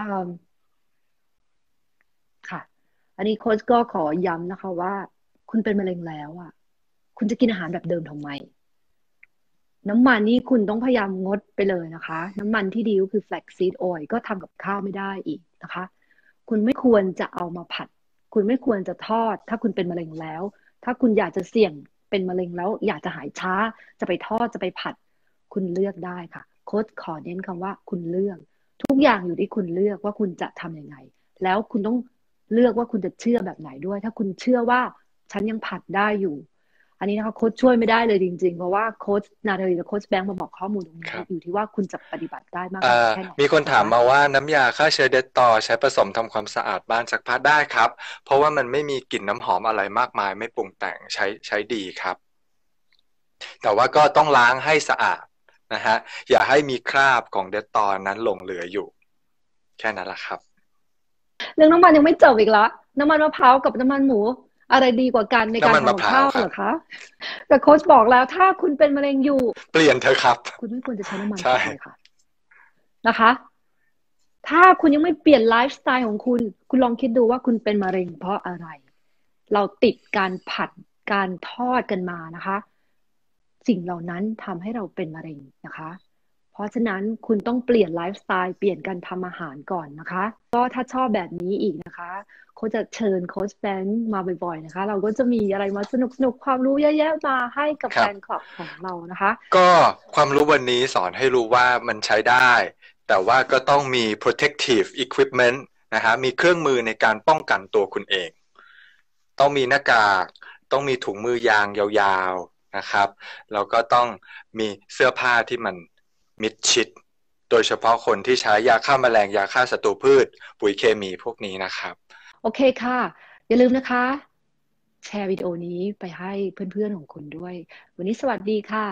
[SPEAKER 3] ๆค่ะอันนี้โค้ชก็ขอย้ำนะคะว่าคุณเป็นมะเร็งแล้วอ่ะคุณจะกินอาหารแบบเดิมทำไมน้ำมันนี่คุณต้องพยายามงดไปเลยนะคะน้ำมันที่ดีก็คือ flaxseed oil ก็ทำกับข้าวไม่ได้อีกนะคะคุณไม่ควรจะเอามาผัดคุณไม่ควรจะทอดถ้าคุณเป็นมะเร็งแล้วถ้าคุณอยากจะเสี่ยงเป็นมะเร็งแล้วอยากจะหายช้าจะไปทอดจะไปผัดคุณเลือกได้ค่ะโค้ชขอเน้นคำว่าคุณเลือกทุกอย่างอยู่ที่คุณเลือกว่าคุณจะทำยังไงแล้วคุณต้องเลือกว่าคุณจะเชื่อแบบไหนด้วยถ้าคุณเชื่อว่าฉันยังผัดได้อยู่อันนี้นะคะโค้ชช่วยไม่ได้เลยจริงๆเพราะว่าโค้ชนาธาลีและโค้ชแบงค์มาบอกข้อมูลตรงนี้อยู่ที่ว่าคุณจะปฏิบัติได้มากแค่ไหน
[SPEAKER 2] มีคนถามมาว่าน้ำยาฆ่าเชื้อเดตต่อใช้ผสมทำความสะอาดบ้านซักผ้าได้ครับเพราะว่ามันไม่มีกลิ่นน้ำหอมอะไรมากมายไม่ปรุงแต่งใช้ใช้ดีครับแต่ว่าก็ต้องล้างให้สะอาดนะฮะอย่าให้มีคราบของเดตต่อนั้นหลงเหลืออยู่แค่นั้นแหละครับ
[SPEAKER 3] เรื่องน้ำมันยังไม่จบอีกละน้ำมันมะพร้าวกับน้ำมันหมูอะไรดีกว่ากันในการทำข้าวเหรอคะแต่โค้ชบอกแล้วถ้าคุณเป็นมะเร็งอยู่
[SPEAKER 2] เปลี่ยนเถอะครับ
[SPEAKER 3] คุณไม่ควรจะใช้น้ำมันเลยค่ะนะคะถ้าคุณยังไม่เปลี่ยนไลฟ์สไตล์ของคุณคุณลองคิดดูว่าคุณเป็นมะเร็งเพราะอะไรเราติดการผัดการทอดกันมานะคะสิ่งเหล่านั้นทำให้เราเป็นมะเร็งนะคะเพราะฉะนั้นคุณต้องเปลี่ยนไลฟ์สไตล์เปลี่ยนการทำอาหารก่อนนะคะก็ถ้าชอบแบบนี้อีกนะคะเขาจะเชิญโค้ชแบงค์มาบ่อยๆนะคะเราก็จะมีอะไรมาสนุกๆความรู้เยอะแยะมาให้กับแฟนคลับของเรานะคะ
[SPEAKER 2] ก็ความรู้วันนี้สอนให้รู้ว่ามันใช้ได้แต่ว่าก็ต้องมี protective equipment นะฮะมีเครื่องมือในการป้องกันตัวคุณเองต้องมีหน้ากากต้องมีถุงมือยางยาวๆนะครับแล้วก็ต้องมีเสื้อผ้าที่มันมิดชิดโดยเฉพาะคนที่ใช้ยาฆ่าแมลงยาฆ่าศัตรูพืชปุ๋ยเคมีพวกนี้นะครับ
[SPEAKER 3] โอเคค่ะอย่าลืมนะคะแชร์วิดีโอนี้ไปให้เพื่อนๆของคุณด้วยวันนี้สวัสดีค่ะ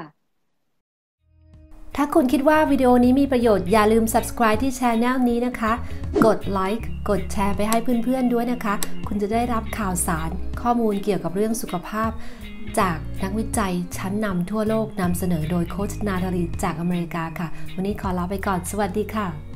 [SPEAKER 1] ถ้าคุณคิดว่าวิดีโอนี้มีประโยชน์อย่าลืม Subscribe ที่ Channel นี้นะคะกดไลค์กดแชร์ไปให้เพื่อนๆด้วยนะคะคุณจะได้รับข่าวสารข้อมูลเกี่ยวกับเรื่องสุขภาพจากนักวิจัยชั้นนำทั่วโลกนำเสนอโดยโค้ชนาธารีจากอเมริกาค่ะวันนี้ขอลาไปก่อนสวัสดีค่ะ